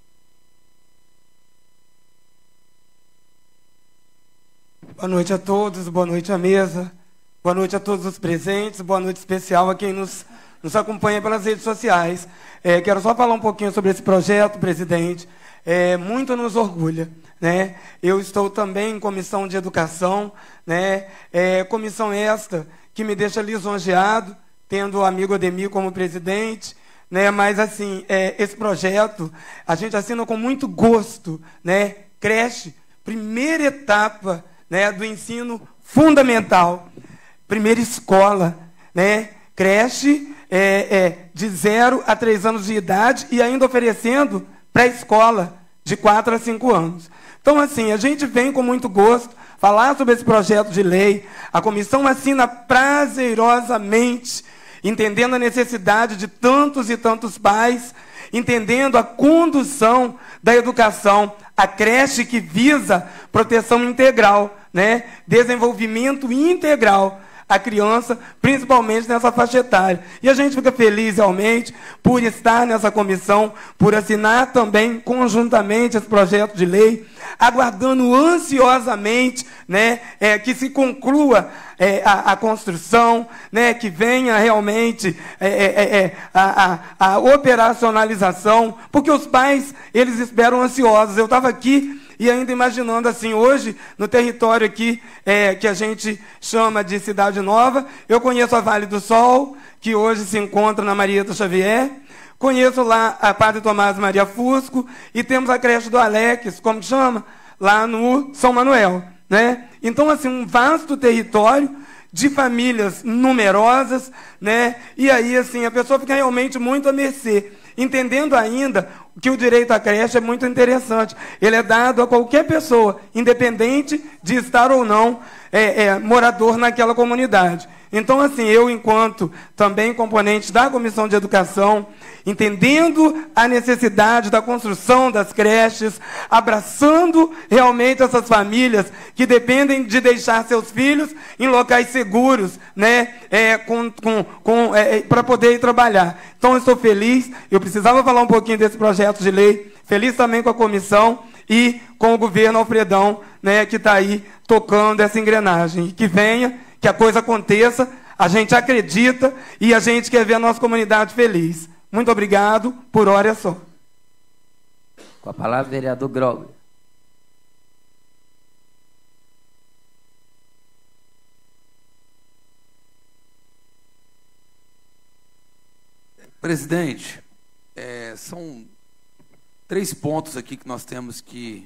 Boa noite a todos, boa noite à mesa, boa noite a todos os presentes, boa noite especial a quem nos, nos acompanha pelas redes sociais. É, quero só falar um pouquinho sobre esse projeto, presidente. É, muito nos orgulha, né? Eu estou também em comissão de educação, né? É, comissão esta que me deixa lisonjeado, tendo o amigo Ademir como presidente, né? Mas assim, é, esse projeto a gente assina com muito gosto, né? Creche, primeira etapa, né, do ensino fundamental, primeira escola, né? Creche é, é, de zero a três anos de idade e ainda oferecendo pré-escola de quatro a cinco anos. Então, assim, a gente vem com muito gosto falar sobre esse projeto de lei. A comissão assina prazerosamente, entendendo a necessidade de tantos e tantos pais, entendendo a condução da educação, a creche que visa proteção integral, né? Desenvolvimento integral a criança, principalmente nessa faixa etária. E a gente fica feliz, realmente, por estar nessa comissão, por assinar também, conjuntamente, esse projeto de lei, aguardando ansiosamente, né, é, que se conclua é, a, a construção, né, que venha realmente é, é, é, a, a, a operacionalização, porque os pais, eles esperam ansiosos. Eu estava aqui e ainda imaginando assim, hoje, no território aqui, é, que a gente chama de Cidade Nova, eu conheço a Vale do Sol, que hoje se encontra na Marieta Xavier, conheço lá a Padre Tomás Maria Fusco, e temos a creche do Alex, como que chama? Lá no São Manuel, né? Então, assim, um vasto território de famílias numerosas, né? E aí, assim, a pessoa fica realmente muito à mercê, entendendo ainda que o direito à creche é muito interessante. Ele é dado a qualquer pessoa, independente de estar ou não é, é, morador naquela comunidade. Então, assim, eu, enquanto também componente da Comissão de Educação, entendendo a necessidade da construção das creches, abraçando realmente essas famílias que dependem de deixar seus filhos em locais seguros, né, é, com, com, com, é, para poder ir trabalhar. Então, eu estou feliz, eu precisava falar um pouquinho desse projeto de lei, feliz também com a comissão e com o governo Alfredão, né, que está aí tocando essa engrenagem. E que venha, que a coisa aconteça, a gente acredita e a gente quer ver a nossa comunidade feliz. Muito obrigado, por hora é só. Com a palavra, vereador Grog. Presidente, é, são três pontos aqui que nós temos que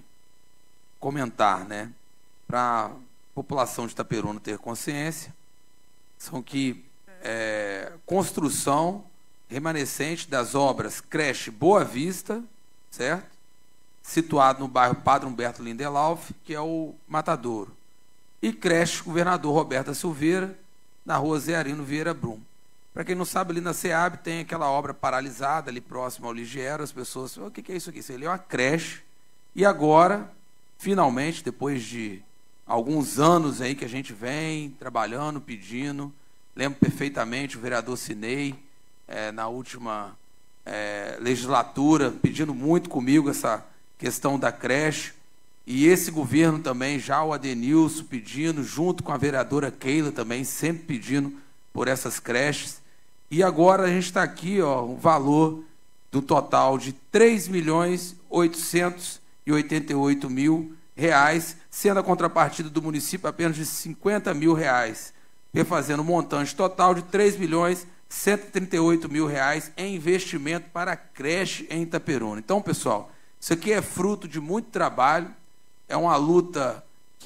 comentar, né, para a população de Itaperuna ter consciência. São que é, construção remanescente das obras creche Boa Vista, certo? Situado no bairro Padre Humberto Lindelaufe, que é o Matadouro, e creche Governador Roberta Silveira, na rua Zé Arino Vieira Brum. Para quem não sabe, ali na SEAB tem aquela obra paralisada, ali próximo ao Ligiero, as pessoas falam, o que é isso aqui? Isso ali é uma creche. E agora, finalmente, depois de alguns anos aí que a gente vem trabalhando, pedindo, lembro perfeitamente o vereador Cinei, é, na última é, legislatura, pedindo muito comigo essa questão da creche, e esse governo também, já o Adenilson pedindo, junto com a vereadora Keila também, sempre pedindo por essas creches. E agora a gente está aqui, ó, o valor do total de três milhões oitocentos e oitenta e oito mil reais, sendo a contrapartida do município apenas de cinquenta mil reais, refazendo um montante total de três milhões cento e trinta e oito mil reais em investimento para a creche em Itaperuna. Então, pessoal, isso aqui é fruto de muito trabalho, é uma luta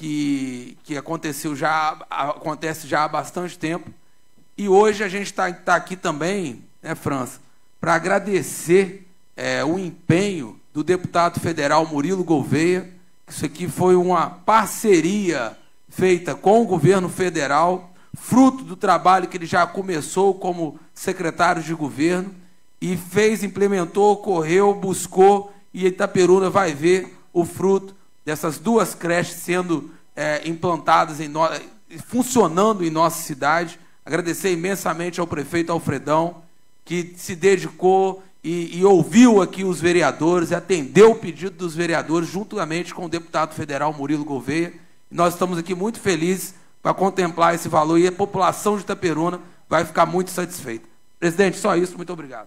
que, que aconteceu já, acontece já há bastante tempo, e hoje a gente está tá aqui também, né, França, para agradecer é, o empenho do deputado federal Murilo Gouveia. Isso aqui foi uma parceria feita com o governo federal, fruto do trabalho que ele já começou como secretário de governo, e fez, implementou, correu, buscou, e Itaperuna vai ver o fruto dessas duas creches sendo é, implantadas, em no... funcionando em nossa cidade. Agradecer imensamente ao prefeito Alfredão, que se dedicou e, e ouviu aqui os vereadores, e atendeu o pedido dos vereadores, juntamente com o deputado federal Murilo Gouveia. E nós estamos aqui muito felizes para contemplar esse valor, e a população de Itaperuna vai ficar muito satisfeita. Presidente, só isso, muito obrigado.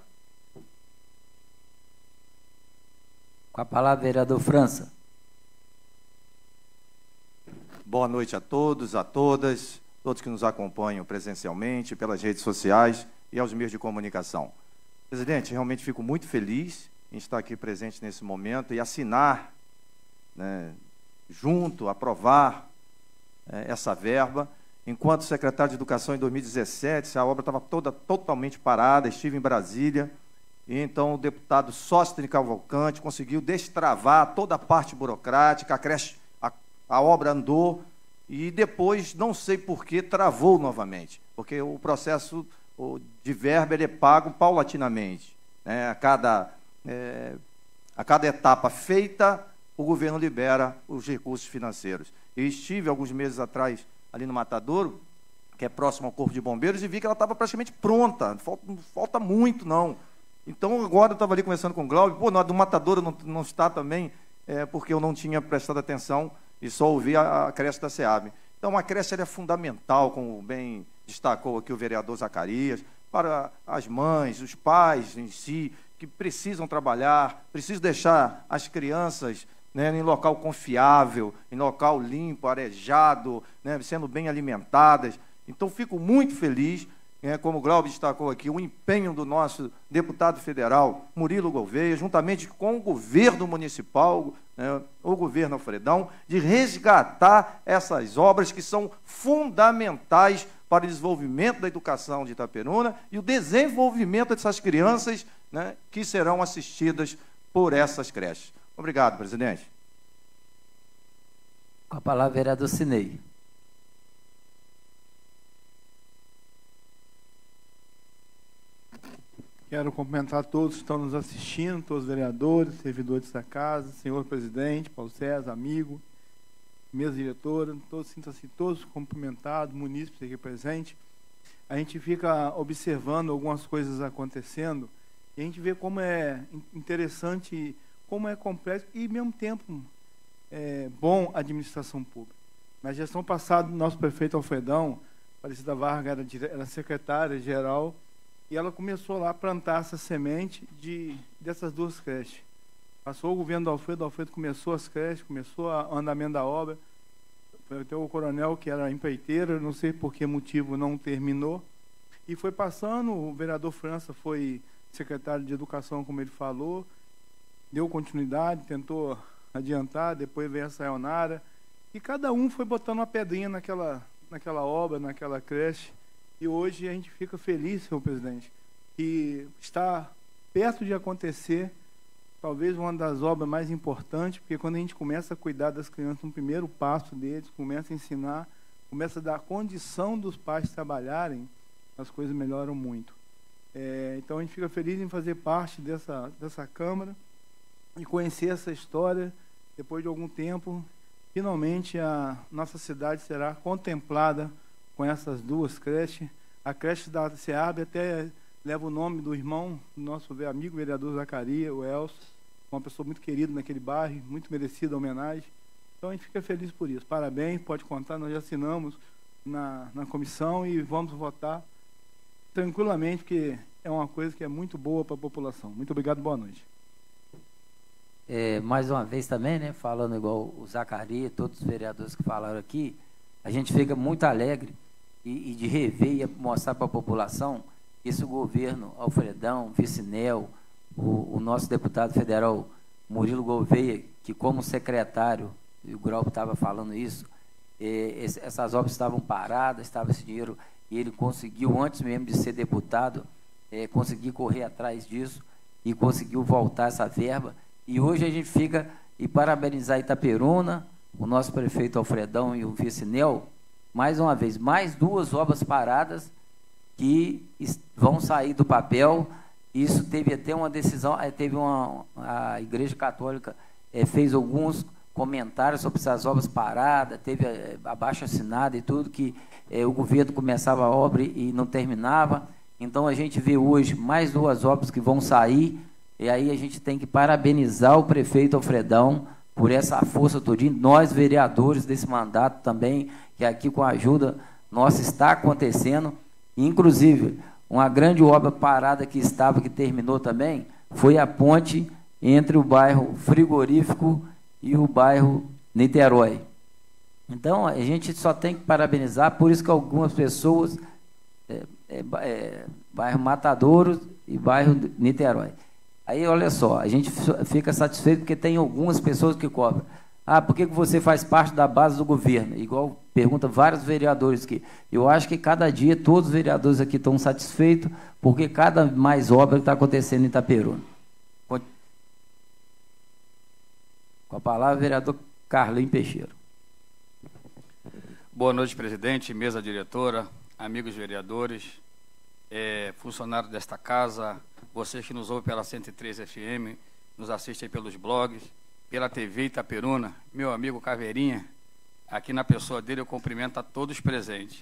Com a palavra, vereador França. Boa noite a todos, a todas, todos que nos acompanham presencialmente, pelas redes sociais e aos meios de comunicação. Presidente, realmente fico muito feliz em estar aqui presente nesse momento e assinar, né, junto, aprovar é, essa verba. Enquanto secretário de Educação em dois mil e dezessete, a obra estava toda totalmente parada, estive em Brasília, e então o deputado Sóstenes Cavalcante conseguiu destravar toda a parte burocrática, a creche, a, a obra andou, e depois, não sei por que, travou novamente, porque o processo de verba ele é pago paulatinamente, né? a, cada, é, a cada etapa feita, o governo libera os recursos financeiros. Eu estive, alguns meses atrás, ali no Matadouro, que é próximo ao Corpo de Bombeiros, e vi que ela estava praticamente pronta, falta, não falta muito, não. Então, agora eu estava ali conversando com o Glauber, pô, do Matadouro não, não está também, é, porque eu não tinha prestado atenção e só ouvi a, a creche da SEAB. Então, a creche é fundamental, como bem destacou aqui o vereador Zacarias, para as mães, os pais em si, que precisam trabalhar, precisam deixar as crianças, né, em local confiável, em local limpo, arejado, né, sendo bem alimentadas. Então, fico muito feliz, né, como o Glauber destacou aqui, o empenho do nosso deputado federal, Murilo Gouveia, juntamente com o governo municipal, né, o governo Alfredão, de resgatar essas obras que são fundamentais para o desenvolvimento da educação de Itaperuna e o desenvolvimento dessas crianças, né, que serão assistidas por essas creches. Obrigado, presidente. Com a palavra, vereador Cinei. Quero cumprimentar todos que estão nos assistindo, todos os vereadores, servidores da casa, senhor presidente, Paulo César, amigo, mesa diretora, todos sintam-se todos cumprimentados, munícipes aqui presentes. A gente fica observando algumas coisas acontecendo e a gente vê como é interessante, como é complexo e, ao mesmo tempo, é bom a administração pública. Na gestão passada, o nosso prefeito Alfredão, Aparecida Vargas, era, era secretária-geral, e ela começou lá a plantar essa semente de, dessas duas creches. Passou o governo do Alfredo, o Alfredo começou as creches, começou o andamento da obra. Foi até o coronel, que era empreiteiro, não sei por que motivo não terminou. E foi passando, o vereador França foi secretário de Educação, como ele falou, deu continuidade, tentou adiantar, depois veio a Sayonara, e cada um foi botando uma pedrinha naquela, naquela obra, naquela creche. E hoje a gente fica feliz, senhor presidente, que está perto de acontecer talvez uma das obras mais importantes, porque quando a gente começa a cuidar das crianças, no primeiro passo deles, começa a ensinar, começa a dar condição dos pais trabalharem, as coisas melhoram muito. É, então a gente fica feliz em fazer parte dessa, dessa Câmara e conhecer essa história. Depois de algum tempo, finalmente a nossa cidade será contemplada com essas duas creches. A creche da SEAB até leva o nome do irmão do nosso amigo vereador Zacarias, o Elcio, uma pessoa muito querida naquele bairro, muito merecida a homenagem. Então a gente fica feliz por isso. Parabéns, pode contar, nós já assinamos na, na comissão e vamos votar tranquilamente, porque é uma coisa que é muito boa para a população. Muito obrigado, boa noite. É, mais uma vez também, né, falando igual o Zacarias, todos os vereadores que falaram aqui, a gente fica muito alegre e, e de rever e mostrar para a população esse governo, Alfredão, Vicinel, o, o nosso deputado federal Murilo Gouveia, que como secretário, e o Grau estava falando isso, é, esse, essas obras estavam paradas, estava esse dinheiro, e ele conseguiu, antes mesmo de ser deputado, é, conseguir correr atrás disso e conseguiu voltar essa verba. E hoje a gente fica e parabenizar Itaperuna, o nosso prefeito Alfredão e o Vicinel, mais uma vez, mais duas obras paradas que vão sair do papel. Isso teve até uma decisão, teve uma, a Igreja Católica é, fez alguns comentários sobre essas obras paradas, teve abaixo assinado e tudo, que é, o governo começava a obra e não terminava. Então a gente vê hoje mais duas obras que vão sair, e aí a gente tem que parabenizar o prefeito Alfredão por essa força todinha, nós vereadores desse mandato também, que aqui com a ajuda nossa está acontecendo. Inclusive, uma grande obra parada que estava, que terminou também, foi a ponte entre o bairro Frigorífico e o bairro Niterói. Então, a gente só tem que parabenizar, por isso que algumas pessoas, é, é, é, bairro Matadouros e bairro Niterói. Aí, olha só, a gente fica satisfeito porque tem algumas pessoas que cobram. Ah, por que você faz parte da base do governo? Igual pergunta vários vereadores aqui. Eu acho que cada dia todos os vereadores aqui estão satisfeitos porque cada mais obra está acontecendo em Itaperuna. Com a palavra, vereador Carlinhos Peixeira. Boa noite, presidente, mesa diretora, amigos vereadores, é, funcionários desta casa, vocês que nos ouvem pela cento e três F M, nos assistem pelos blogs, pela T V Itaperuna, meu amigo Caveirinha, aqui na pessoa dele eu cumprimento a todos presentes.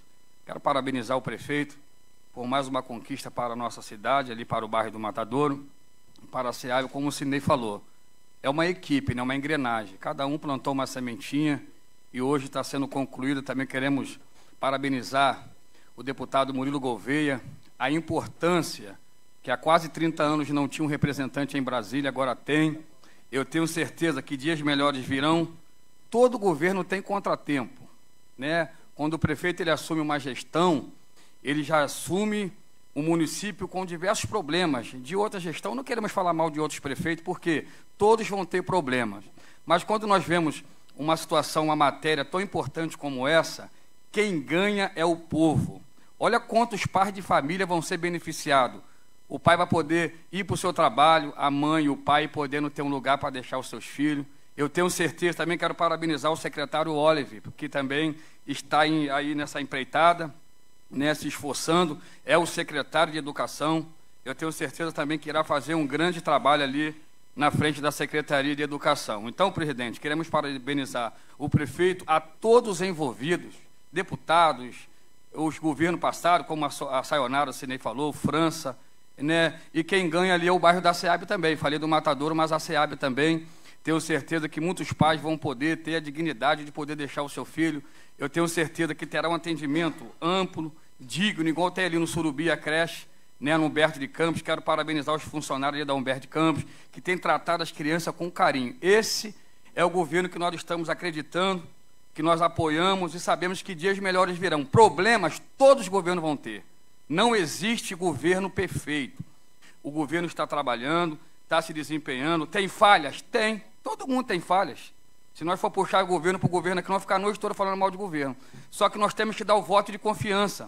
Quero parabenizar o prefeito por mais uma conquista para a nossa cidade, ali para o bairro do Matadouro, para a SEAB, como o Sidney falou. É uma equipe, né, uma engrenagem. Cada um plantou uma sementinha e hoje está sendo concluída. Também queremos parabenizar o deputado Murilo Gouveia, a importância que há quase trinta anos não tinha um representante em Brasília, agora tem. Eu tenho certeza que dias melhores virão. Todo governo tem contratempo, né? Quando o prefeito ele assume uma gestão, ele já assume o município com diversos problemas. De outra gestão, não queremos falar mal de outros prefeitos, porque todos vão ter problemas. Mas quando nós vemos uma situação, uma matéria tão importante como essa, quem ganha é o povo. Olha quantos pais de família vão ser beneficiados. O pai vai poder ir para o seu trabalho, a mãe e o pai podendo ter um lugar para deixar os seus filhos. Eu tenho certeza, também quero parabenizar o secretário Olive, que também está em, aí nessa empreitada, né, se esforçando, é o secretário de Educação. Eu tenho certeza também que irá fazer um grande trabalho ali na frente da Secretaria de Educação. Então, presidente, queremos parabenizar o prefeito, a todos os envolvidos, deputados, os governos passados, como a Sayonara, o Sidney falou, França, né, e quem ganha ali é o bairro da SEAB também. Falei do Matadouro, mas a SEAB também. Tenho certeza que muitos pais vão poder ter a dignidade de poder deixar o seu filho. Eu tenho certeza que terá um atendimento amplo, digno, igual tem ali no Surubi, a creche, né, no Humberto de Campos. Quero parabenizar os funcionários da Humberto de Campos, que têm tratado as crianças com carinho. Esse é o governo que nós estamos acreditando, que nós apoiamos e sabemos que dias melhores virão. Problemas todos os governos vão ter. Não existe governo perfeito. O governo está trabalhando, está se desempenhando. Tem falhas? Tem. Todo mundo tem falhas. Se nós for puxar o governo para o governo aqui, nós vamos ficar a noite toda falando mal de governo. Só que nós temos que dar o voto de confiança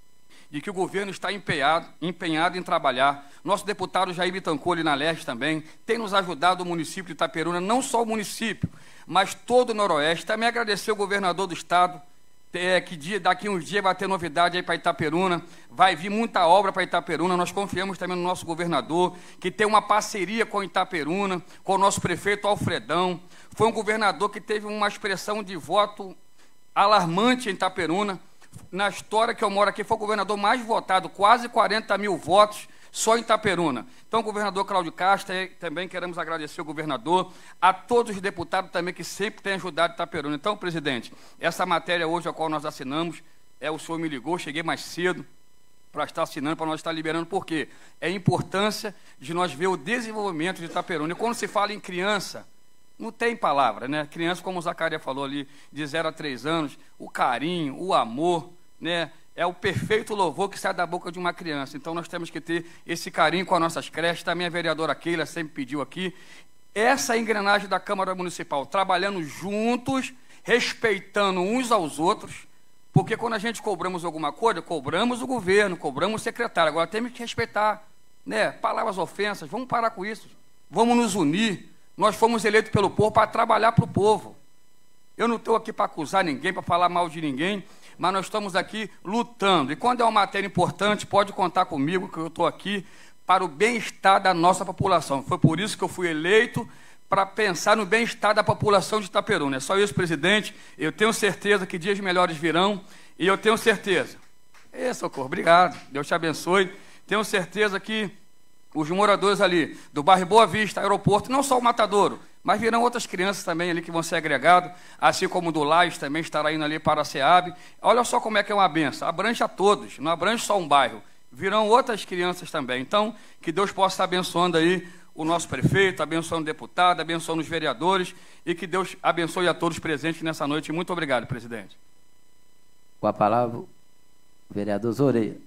de que o governo está empenhado, empenhado em trabalhar. Nosso deputado Jair Bittencourt, ali na Leste também, tem nos ajudado o município de Itaperuna, não só o município, mas todo o Noroeste. Também agradecer ao governador do Estado, é, que dia, daqui uns dias vai ter novidade aí para Itaperuna, vai vir muita obra para Itaperuna. Nós confiamos também no nosso governador, que tem uma parceria com Itaperuna, com o nosso prefeito Alfredão. Foi um governador que teve uma expressão de voto alarmante em Itaperuna. Na história que eu moro aqui, foi o governador mais votado, quase quarenta mil votos, só em Itaperuna. Então, governador Cláudio Castro, também queremos agradecer ao governador, a todos os deputados também que sempre têm ajudado Itaperuna. Então, presidente, essa matéria hoje, a qual nós assinamos, é, o senhor me ligou, cheguei mais cedo para estar assinando, para nós estar liberando, porque é a importância de nós ver o desenvolvimento de Itaperuna. E quando se fala em criança, não tem palavra, né? Criança, como o Zacaria falou ali, de zero a três anos, o carinho, o amor, né? É o perfeito louvor que sai da boca de uma criança. Então, nós temos que ter esse carinho com as nossas creches. Também a vereadora Keila sempre pediu aqui. Essa engrenagem da Câmara Municipal, trabalhando juntos, respeitando uns aos outros, porque quando a gente cobramos alguma coisa, cobramos o governo, cobramos o secretário. Agora, temos que respeitar, né? Palavras ofensas, vamos parar com isso. Vamos nos unir. Nós fomos eleitos pelo povo para trabalhar para o povo. Eu não estou aqui para acusar ninguém, para falar mal de ninguém, mas nós estamos aqui lutando. E quando é uma matéria importante, pode contar comigo, que eu estou aqui para o bem-estar da nossa população. Foi por isso que eu fui eleito, para pensar no bem-estar da população de Itaperuna. É só isso, presidente. Eu tenho certeza que dias melhores virão, e eu tenho certeza. É, Socorro, obrigado. Deus te abençoe. Tenho certeza que os moradores ali do bairro Boa Vista, aeroporto, não só o Matadouro, mas virão outras crianças também ali que vão ser agregadas, assim como o do Lais também estará indo ali para a SEAB. Olha só como é que é uma benção, abrange a todos, não abrange só um bairro, virão outras crianças também. Então, que Deus possa estar abençoando aí o nosso prefeito, abençoando o deputado, abençoando os vereadores, e que Deus abençoe a todos presentes nessa noite. Muito obrigado, presidente. Com a palavra, o vereador Zoreia.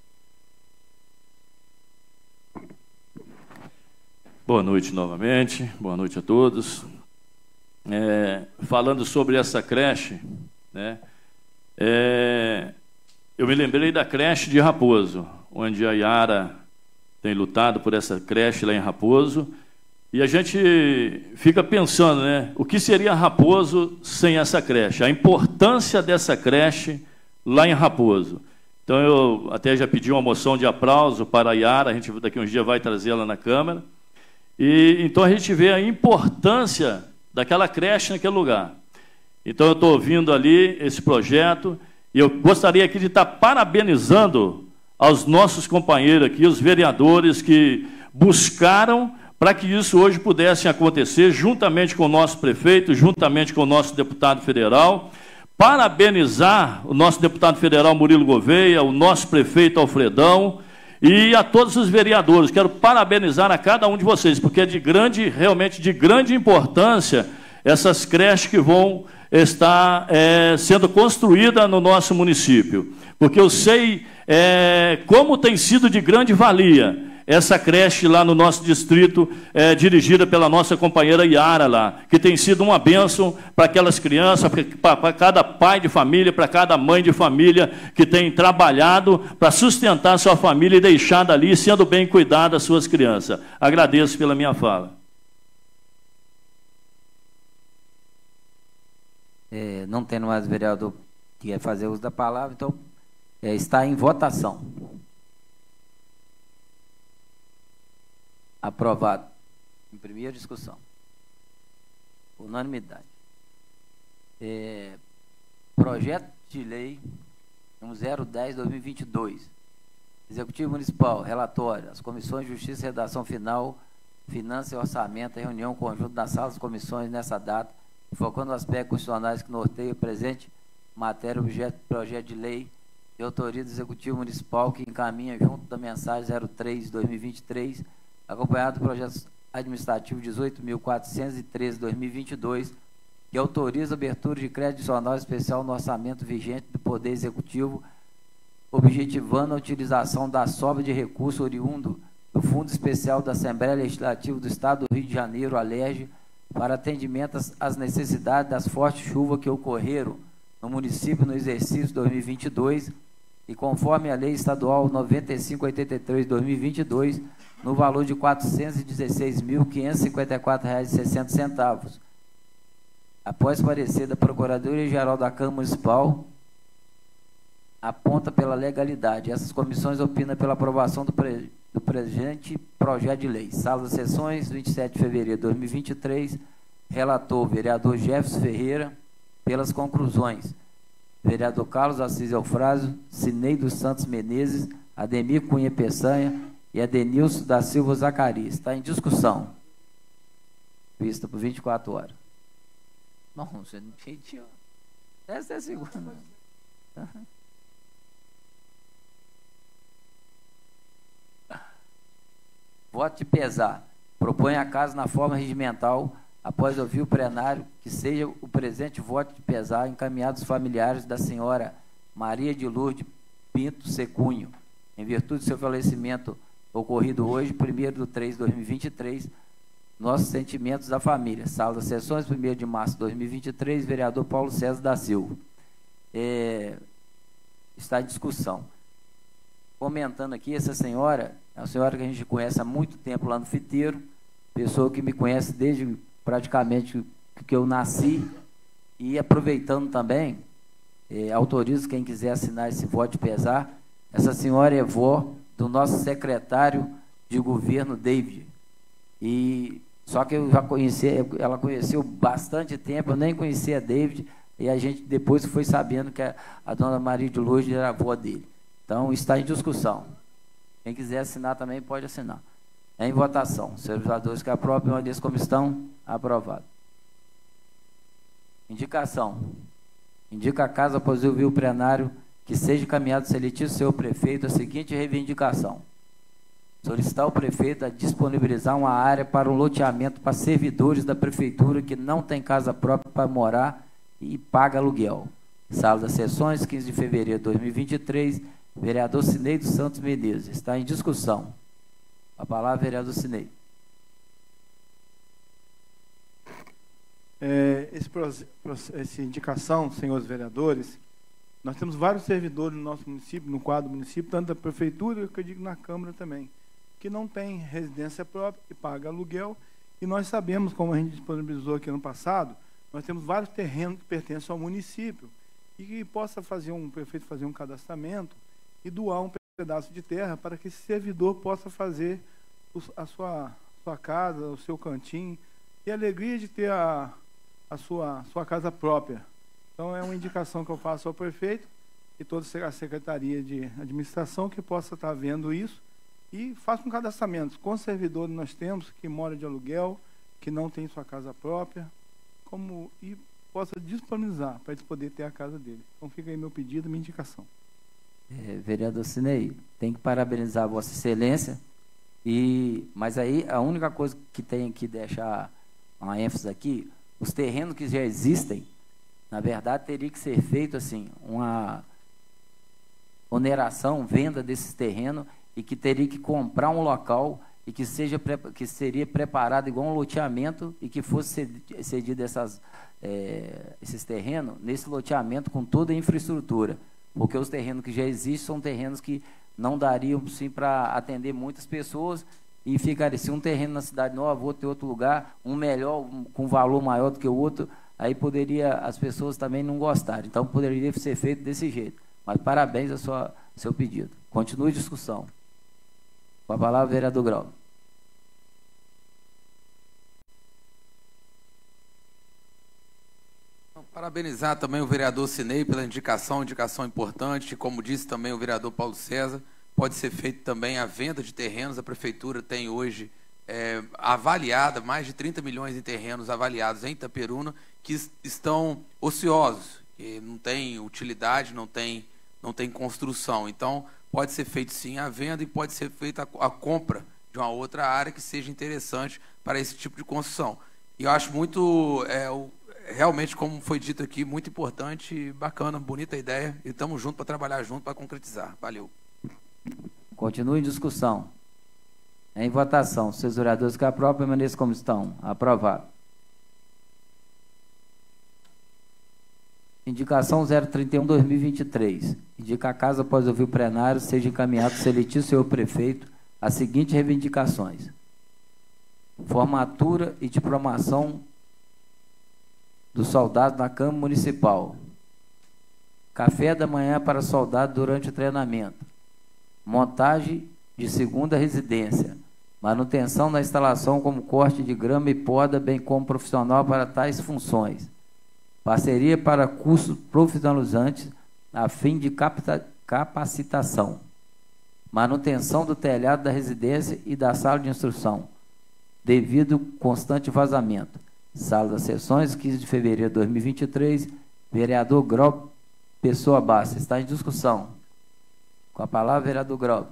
Boa noite novamente, boa noite a todos. É, falando sobre essa creche, né, é, eu me lembrei da creche de Raposo, onde a Yara tem lutado por essa creche lá em Raposo, e a gente fica pensando, né, o que seria Raposo sem essa creche, a importância dessa creche lá em Raposo. Então eu até já pedi uma moção de aplauso para a Yara, a gente daqui uns dias vai trazê-la na Câmara. E então a gente vê a importância daquela creche naquele lugar. Então eu estou ouvindo ali esse projeto E eu gostaria aqui de estar parabenizando aos nossos companheiros aqui, os vereadores que buscaram para que isso hoje pudesse acontecer, juntamente com o nosso prefeito, juntamente com o nosso deputado federal. Parabenizar o nosso deputado federal Murilo Gouveia, o nosso prefeito Alfredão e a todos os vereadores. Quero parabenizar a cada um de vocês, porque é de grande, realmente de grande importância essas creches que vão estar é, sendo construídas no nosso município. Porque eu sei é, como tem sido de grande valia essa creche lá no nosso distrito, é, dirigida pela nossa companheira Yara lá, que tem sido uma bênção para aquelas crianças, para cada pai de família, para cada mãe de família que tem trabalhado para sustentar a sua família e deixar dali, sendo bem cuidado as suas crianças. Agradeço pela minha fala. É, não tendo mais vereador que quer fazer uso da palavra, então é, está em votação. Aprovado. Em primeira discussão. Unanimidade. É, projeto de lei número zero dez barra dois mil e vinte e dois. Executivo Municipal, relatório. As comissões de Justiça e Redação Final, Finanças e Orçamento, reunião conjunta das salas das comissões nessa data, focando os aspectos constitucionais que norteiam o presente matéria, objeto do projeto de lei de autoria do Executivo Municipal, que encaminha junto da mensagem zero três barra dois mil e vinte e três, acompanhado do projeto administrativo dezoito mil quatrocentos e treze barra dois mil e vinte e dois, que autoriza a abertura de crédito adicional especial no orçamento vigente do Poder Executivo, objetivando a utilização da sobra de recurso oriundo do Fundo Especial da Assembleia Legislativa do Estado do Rio de Janeiro, ALERJ, para atendimento às necessidades das fortes chuvas que ocorreram no município no exercício dois mil e vinte e dois, e conforme a Lei Estadual noventa e cinco barra oitenta e três barra dois mil e vinte e dois, no valor de quatrocentos e dezesseis mil quinhentos e cinquenta e quatro reais e sessenta centavos. Após parecer da Procuradoria-Geral da Câmara Municipal, aponta pela legalidade. Essas comissões opinam pela aprovação do, pre, do presente projeto de lei. Sala das Sessões, vinte e sete de fevereiro de dois mil e vinte e três, relator o vereador Jefferson Ferreira, pelas conclusões. Vereador Carlos Assis Eufrásio, Cinei dos Santos Menezes, Ademir Cunha Peçanha e Adenilson da Silva Zacarias. Está em discussão. Vista por vinte e quatro horas. Não, você não pediu. Essa é a segunda. Uhum. Voto de pesar. Propõe a casa na forma regimental, após ouvir o plenário, que seja o presente voto de pesar encaminhado aos familiares da senhora Maria de Lourdes Pinto Secunho, em virtude do seu falecimento ocorrido hoje, primeiro de três de dois mil e vinte e três, nossos sentimentos da família. Sala das Sessões, primeiro de março de dois mil e vinte e três, vereador Paulo César da Silva. É, está em discussão. Comentando aqui, essa senhora, é uma senhora que a gente conhece há muito tempo lá no Fiteiro, pessoa que me conhece desde praticamente que eu nasci, e aproveitando também, é, autorizo quem quiser assinar esse voto de pesar, essa senhora é vó do nosso secretário de governo, David, e só que eu já conheci, ela conheceu bastante tempo, eu nem conhecia a David, e a gente depois foi sabendo que a, a dona Maria de Lourdes era a avó dele. Então, está em discussão. Quem quiser assinar também pode assinar. É em votação. Os vereadores que aprovam a dessa comissão, aprovado. Indicação. Indica a casa, após ouvir o plenário, que seja encaminhado seletivo seu prefeito a seguinte reivindicação. Solicitar ao prefeito a disponibilizar uma área para um loteamento para servidores da prefeitura que não tem casa própria para morar e paga aluguel. Sala das Sessões, quinze de fevereiro de dois mil e vinte e três, vereador Cinei dos Santos Menezes. Está em discussão. A palavra, vereador Cinei. É, esse, essa indicação, senhores vereadores, nós temos vários servidores no nosso município, no quadro do município, tanto da prefeitura, que eu digo na Câmara também, que não tem residência própria e paga aluguel, e nós sabemos, como a gente disponibilizou aqui no passado, nós temos vários terrenos que pertencem ao município, e que possa fazer um, o prefeito fazer um cadastramento e doar um pedaço de terra para que esse servidor possa fazer a sua, sua casa, o seu cantinho, e a alegria de ter a, a sua, sua casa própria. Então, é uma indicação que eu faço ao prefeito, e toda a Secretaria de Administração que possa estar vendo isso e faça um cadastramento. Com servidores nós temos que mora de aluguel, que não tem sua casa própria, como e possa disponibilizar para eles poderem ter a casa deles. Então fica aí meu pedido, minha indicação. É, vereador Sinei, tem que parabenizar a Vossa Excelência, e, mas aí a única coisa que tem que deixar uma ênfase aqui, os terrenos que já existem, na verdade teria que ser feito assim, uma oneração, venda desses terrenos, e que teria que comprar um local e que, seja, que seria preparado igual um loteamento e que fosse cedido essas, é, esses terrenos nesse loteamento com toda a infraestrutura. Porque os terrenos que já existem são terrenos que não dariam sim para atender muitas pessoas e ficaria se um terreno na cidade nova, outro em outro lugar, um melhor, um, com valor maior do que o outro, aí poderia as pessoas também não gostarem. Então poderia ser feito desse jeito. Mas parabéns ao sua, seu pedido. Continue a discussão. Com a palavra, vereador Grau. Parabenizar também o vereador Sinei pela indicação, indicação importante. Como disse também o vereador Paulo César, pode ser feito também a venda de terrenos. A prefeitura tem hoje é, avaliada, mais de trinta milhões em terrenos avaliados em Itaperuna, que estão ociosos, que não tem utilidade, não tem, não tem construção. Então, pode ser feito sim a venda e pode ser feita a, a compra de uma outra área que seja interessante para esse tipo de construção. E eu acho muito, é, o, realmente, como foi dito aqui, muito importante, bacana, bonita ideia, e estamos juntos para trabalhar junto, para concretizar. Valeu. Continue em discussão. Em votação, os vereadores que aprovam, permaneçam como estão. Aprovado. Indicação zero trinta e um, dois mil e vinte e três. Indica a casa, após ouvir o plenário, seja encaminhado seletivo senhor prefeito as seguintes reivindicações: formatura e diplomação dos soldados na Câmara Municipal, café da manhã para soldado durante o treinamento, montagem de segunda residência, manutenção da instalação como corte de grama e poda, bem como profissional para tais funções, parceria para cursos profissionalizantes a fim de capacitação, manutenção do telhado da residência e da sala de instrução, devido constante vazamento. Sala das Sessões, quinze de fevereiro de dois mil e vinte e três, vereador Grau Pessoa Bassa. Está em discussão. Com a palavra, vereador Grau.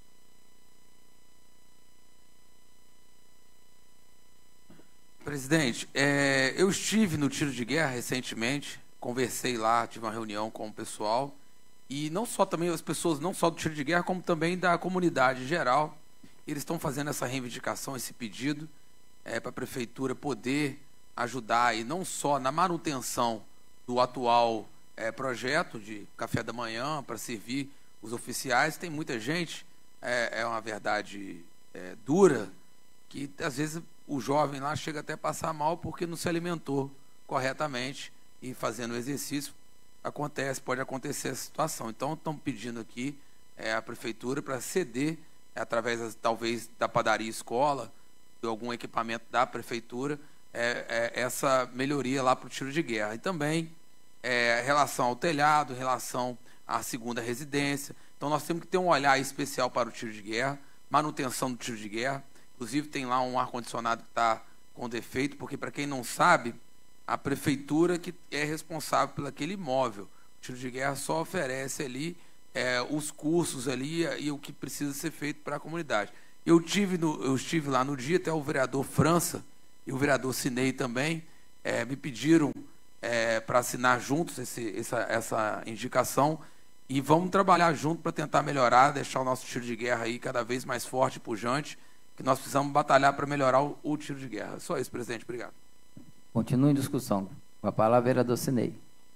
Presidente, é, eu estive no tiro de guerra recentemente, conversei lá, tive uma reunião com o pessoal, e não só também as pessoas, não só do tiro de guerra, como também da comunidade em geral. Eles estão fazendo essa reivindicação, esse pedido, é, para a prefeitura poder ajudar, e não só na manutenção do atual é, projeto de café da manhã para servir os oficiais. Tem muita gente, é, é uma verdade é, dura, que às vezes o jovem lá chega até a passar mal porque não se alimentou corretamente, e fazendo o exercício acontece, pode acontecer essa situação. Então, estamos pedindo aqui é, a prefeitura para ceder, é, através talvez da padaria escola, de algum equipamento da prefeitura, é, é, essa melhoria lá para o tiro de guerra. E também é, relação ao telhado, relação à segunda residência. Então, nós temos que ter um olhar especial para o tiro de guerra, manutenção do tiro de guerra. Inclusive, tem lá um ar-condicionado que está com defeito, porque, para quem não sabe, a prefeitura que é responsável por aquele imóvel. O tiro de guerra só oferece ali é, os cursos ali e o que precisa ser feito para a comunidade. Eu, tive no, eu estive lá no dia, até o vereador França e o vereador Sinei também é, me pediram é, para assinar juntos esse, essa, essa indicação, e vamos trabalhar junto para tentar melhorar, deixar o nosso tiro de guerra aí cada vez mais forte e pujante, que nós precisamos batalhar para melhorar o, o tiro de guerra. Só isso, presidente. Obrigado. Continue em discussão. Com a palavra, vereador Sinei.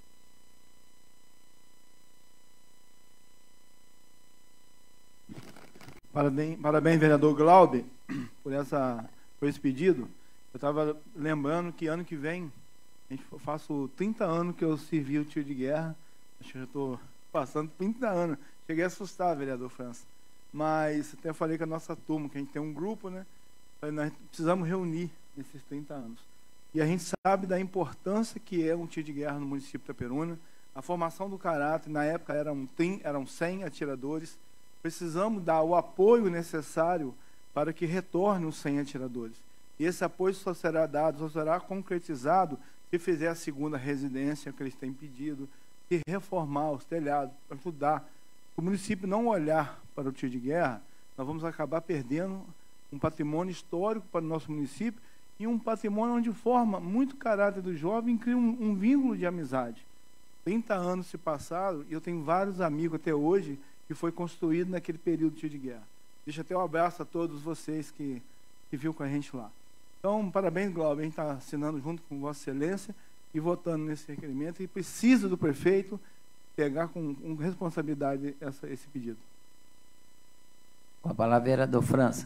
Parabéns, parabéns, vereador Glaube, por, essa, por esse pedido. Eu estava lembrando que ano que vem, a gente, eu faço trinta anos que eu servi o tiro de guerra. Acho que eu estou passando trinta anos. Cheguei a assustar, vereador França. Mas até falei com a nossa turma, que a gente tem um grupo, né? Nós precisamos reunir esses trinta anos. E a gente sabe da importância que é um tiro de guerra no município de Itaperuna. A formação do caráter, na época, eram, eram cem atiradores. Precisamos dar o apoio necessário para que retornem os cem atiradores. E esse apoio só será dado, só será concretizado se fizer a segunda residência que eles têm pedido, se reformar os telhados, para ajudar. Se o município não olhar para o tiro de guerra, nós vamos acabar perdendo um patrimônio histórico para o nosso município e um patrimônio onde forma muito caráter do jovem e cria um, um vínculo de amizade. trinta anos se passaram e eu tenho vários amigos até hoje que foi construído naquele período de tiro de guerra. Deixa até um abraço a todos vocês que, que viu com a gente lá. Então, parabéns, Glauber, a gente está assinando junto com Vossa Excelência e votando nesse requerimento e precisa do prefeito pegar com, com responsabilidade essa, esse pedido. Com a palavra, vereador França.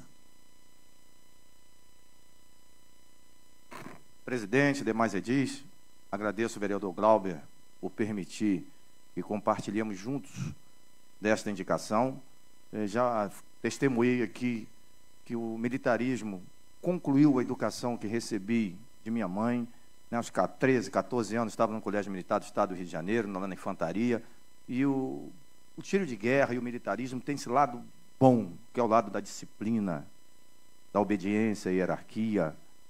Presidente, demais edis, agradeço ao vereador Glauber por permitir que compartilhemos juntos desta indicação. Eu já testemunhei aqui que o militarismo concluiu a educação que recebi de minha mãe, né, aos treze, quatorze anos, estava no Colégio Militar do Estado do Rio de Janeiro, na infantaria, e o, o tiro de guerra e o militarismo tem esse lado bom, que é o lado da disciplina, da obediência e hierarquia.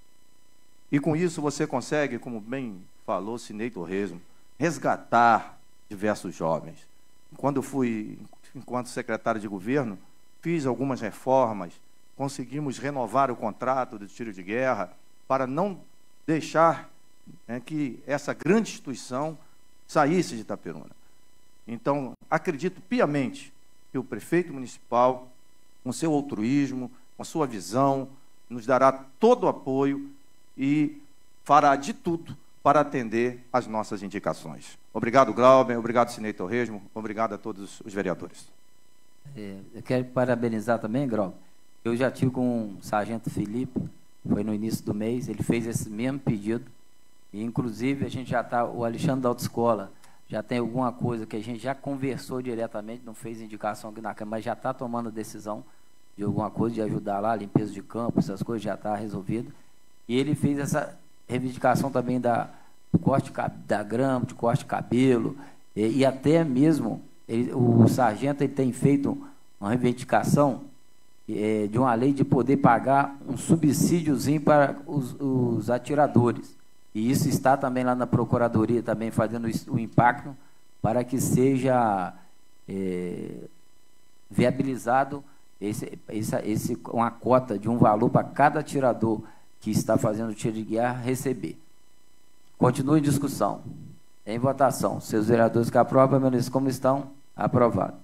E com isso você consegue, como bem falou Sinei Torresmo, resgatar diversos jovens. Quando eu fui, enquanto secretário de governo, fiz algumas reformas, conseguimos renovar o contrato do tiro de guerra para não deixar, né, que essa grande instituição saísse de Itaperuna. Então, acredito piamente que o prefeito municipal, com seu altruísmo, com a sua visão, nos dará todo o apoio e fará de tudo para atender às nossas indicações. Obrigado, Glauber, obrigado, Sinei Torresmo, obrigado a todos os vereadores. É, eu quero parabenizar também, Glauber. Eu já tive com o sargento Felipe, foi no início do mês, ele fez esse mesmo pedido, e inclusive a gente já está, o Alexandre da Autoescola, já tem alguma coisa que a gente já conversou diretamente, não fez indicação aqui na Câmara, mas já está tomando decisão de alguma coisa, de ajudar lá, limpeza de campo, essas coisas já está resolvido. E ele fez essa reivindicação também da, do corte da grama, de corte de cabelo, e, e até mesmo ele, o sargento ele tem feito uma reivindicação é, de uma lei de poder pagar um subsídiozinho para os, os atiradores. E isso está também lá na Procuradoria, também fazendo o impacto para que seja é, viabilizado esse, esse, esse, uma cota de um valor para cada atirador que está fazendo tiro de guerra receber. Continua em discussão. Em votação. Seus vereadores que aprovam, permaneçam como estão. Aprovado.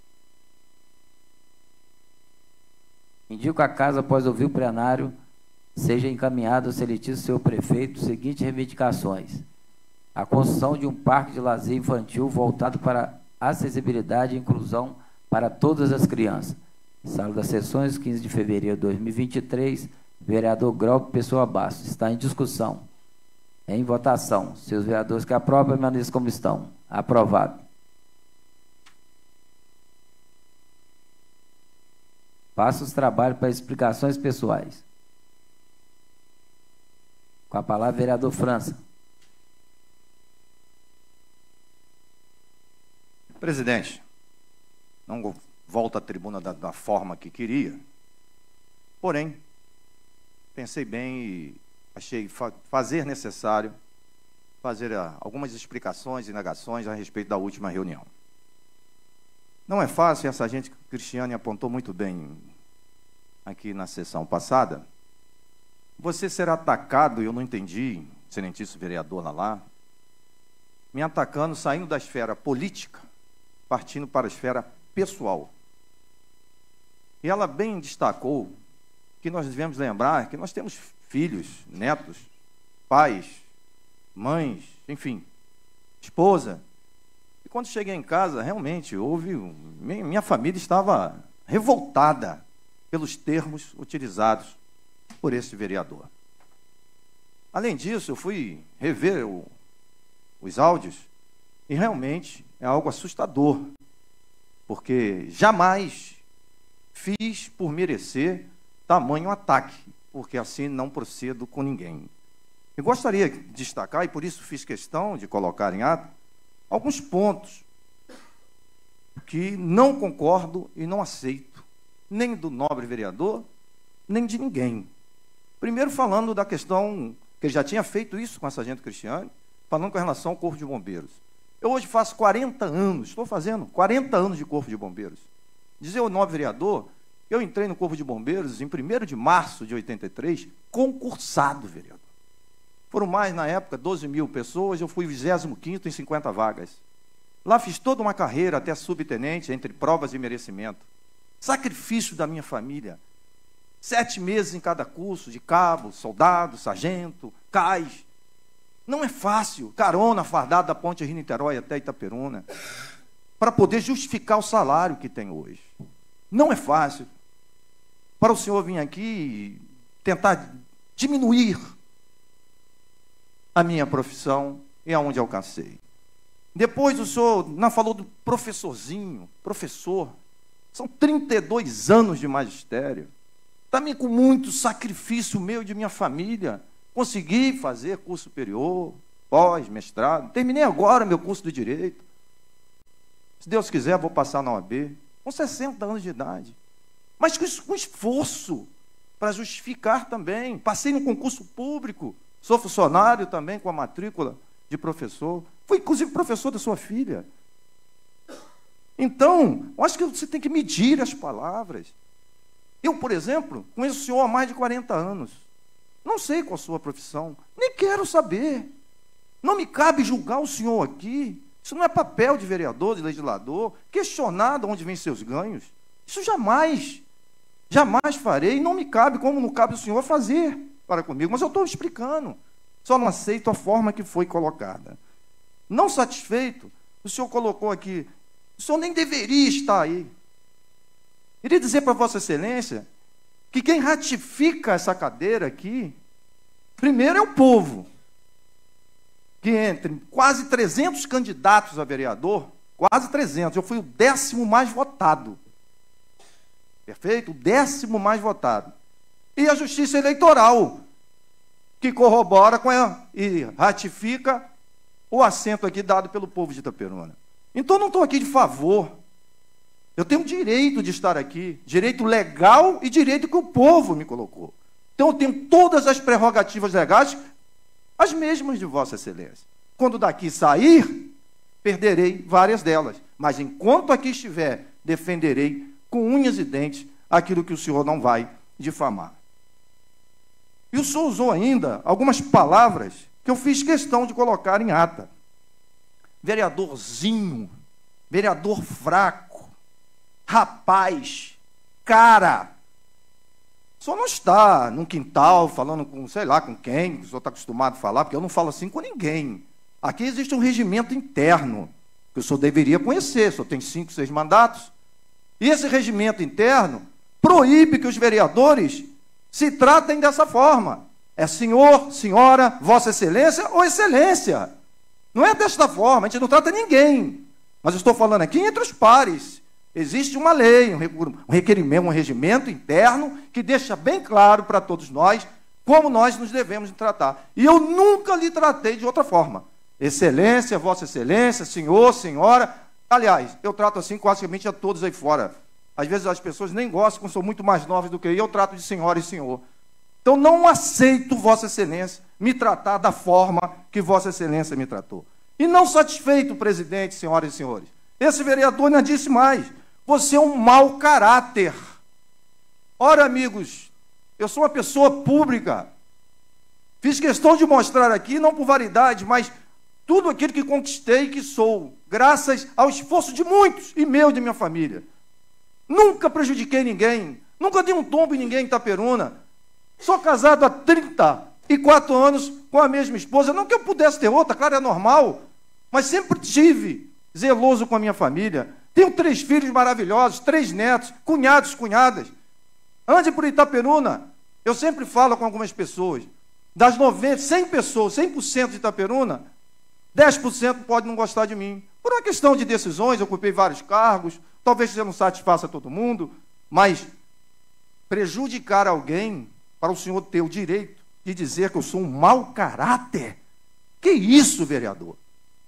Indico a casa, após ouvir o plenário, seja encaminhado ao seletivo seu prefeito as seguintes reivindicações. A construção de um parque de lazer infantil voltado para acessibilidade e inclusão para todas as crianças. Sala das Sessões, quinze de fevereiro de dois mil e vinte e três, vereador Glauber Pessoa Bastos. Está em discussão. Em votação. Seus vereadores que aprovam, permaneçam como estão. Aprovado. Passo os trabalhos para explicações pessoais. Com a palavra, vereador França. Presidente, não volto à tribuna da, da forma que queria, porém, pensei bem e achei fa fazer necessário fazer a, algumas explicações e indagações a respeito da última reunião. Não é fácil, essa gente que o Cristiane apontou muito bem aqui na sessão passada. Você será atacado, eu não entendi, excelentíssimo vereador Lalá, me atacando, saindo da esfera política, partindo para a esfera pessoal. E ela bem destacou que nós devemos lembrar que nós temos filhos, netos, pais, mães, enfim, esposa. E quando cheguei em casa, realmente, houve... Minha família estava revoltada pelos termos utilizados por esse vereador. Além disso, eu fui rever o, os áudios e realmente é algo assustador, porque jamais fiz por merecer tamanho ataque, porque assim não procedo com ninguém. Eu gostaria de destacar, e por isso fiz questão de colocar em ato, alguns pontos que não concordo e não aceito, nem do nobre vereador, nem de ninguém. Primeiro, falando da questão, que ele já tinha feito isso com a sargento Cristiane, falando com relação ao Corpo de Bombeiros. Eu hoje faço quarenta anos, estou fazendo quarenta anos de Corpo de Bombeiros. Dizer ao nobre vereador, eu entrei no Corpo de Bombeiros em primeiro de março de oitenta e três, concursado, vereador. Foram mais, na época, doze mil pessoas, eu fui vigésimo quinto em cinquenta vagas. Lá fiz toda uma carreira até subtenente, entre provas e merecimento. Sacrifício da minha família. Sete meses em cada curso, de cabo, soldado, sargento, cais. Não é fácil, carona fardada da ponte Rio-Niterói até Itaperuna, para poder justificar o salário que tem hoje. Não é fácil. Para o senhor vir aqui e tentar diminuir a minha profissão e aonde alcancei. Depois o senhor não falou do professorzinho, professor. São trinta e dois anos de magistério. Também com muito sacrifício meu e de minha família. Consegui fazer curso superior, pós, mestrado. Terminei agora meu curso de Direito. Se Deus quiser, vou passar na O A B. Com sessenta anos de idade. Mas com, com esforço para justificar também. Passei no concurso público. Sou funcionário também com a matrícula de professor. Fui, inclusive, professor da sua filha. Então, eu acho que você tem que medir as palavras. Eu, por exemplo, conheço o senhor há mais de quarenta anos. Não sei qual a sua profissão. Nem quero saber. Não me cabe julgar o senhor aqui. Isso não é papel de vereador, de legislador. Questionar de onde vêm seus ganhos. Isso jamais, jamais farei. E não me cabe, como não cabe o senhor fazer para comigo. Mas eu estou explicando. Só não aceito a forma que foi colocada. Não satisfeito, o senhor colocou aqui, o senhor nem deveria estar aí. Queria dizer para Vossa Excelência que quem ratifica essa cadeira aqui, primeiro é o povo, que entre quase trezentos candidatos a vereador, quase trezentos, eu fui o décimo mais votado. Perfeito? O décimo mais votado. E a Justiça Eleitoral, que corrobora com a, e ratifica o assento aqui dado pelo povo de Itaperuna. Então, não estou aqui de favor. Eu tenho direito de estar aqui, direito legal e direito que o povo me colocou. Então, eu tenho todas as prerrogativas legais, as mesmas de Vossa Excelência. Quando daqui sair, perderei várias delas. Mas, enquanto aqui estiver, defenderei com unhas e dentes aquilo que o senhor não vai difamar. E o senhor usou ainda algumas palavras que eu fiz questão de colocar em ata. Vereadorzinho, vereador fraco, rapaz, cara. O senhor não está num quintal falando com, sei lá, com quem, o senhor está acostumado a falar, porque eu não falo assim com ninguém. Aqui existe um regimento interno, que o senhor deveria conhecer, o senhor tem cinco, seis mandatos. E esse regimento interno proíbe que os vereadores se tratem dessa forma. É senhor, senhora, vossa excelência ou excelência. Não é desta forma, a gente não trata ninguém. Mas eu estou falando aqui entre os pares. Existe uma lei, um requerimento, um regimento interno que deixa bem claro para todos nós como nós nos devemos tratar. E eu nunca lhe tratei de outra forma. Excelência, vossa excelência, senhor, senhora. Aliás, eu trato assim quase a todos aí fora. Às vezes as pessoas nem gostam, porque são muito mais novas do que eu, e eu trato de senhora e senhor. Então, não aceito, Vossa Excelência, me tratar da forma que Vossa Excelência me tratou. E não satisfeito, presidente, senhoras e senhores, esse vereador ainda disse mais, você é um mau caráter. Ora, amigos, eu sou uma pessoa pública, fiz questão de mostrar aqui, não por vaidade, mas tudo aquilo que conquistei e que sou, graças ao esforço de muitos, e meu e de minha família. Nunca prejudiquei ninguém, nunca dei um tombo em ninguém em Itaperuna. Sou casado há trinta e quatro anos com a mesma esposa. Não que eu pudesse ter outra, claro, é normal. Mas sempre tive zeloso com a minha família. Tenho três filhos maravilhosos, três netos, cunhados, cunhadas. Ande por Itaperuna. Eu sempre falo com algumas pessoas. Das noventa, cem pessoas, cem por cento de Itaperuna, dez por cento pode não gostar de mim. Por uma questão de decisões, eu ocupei vários cargos. Talvez você não satisfaça todo mundo. Mas prejudicar alguém para o senhor ter o direito de dizer que eu sou um mau caráter. Que isso, vereador?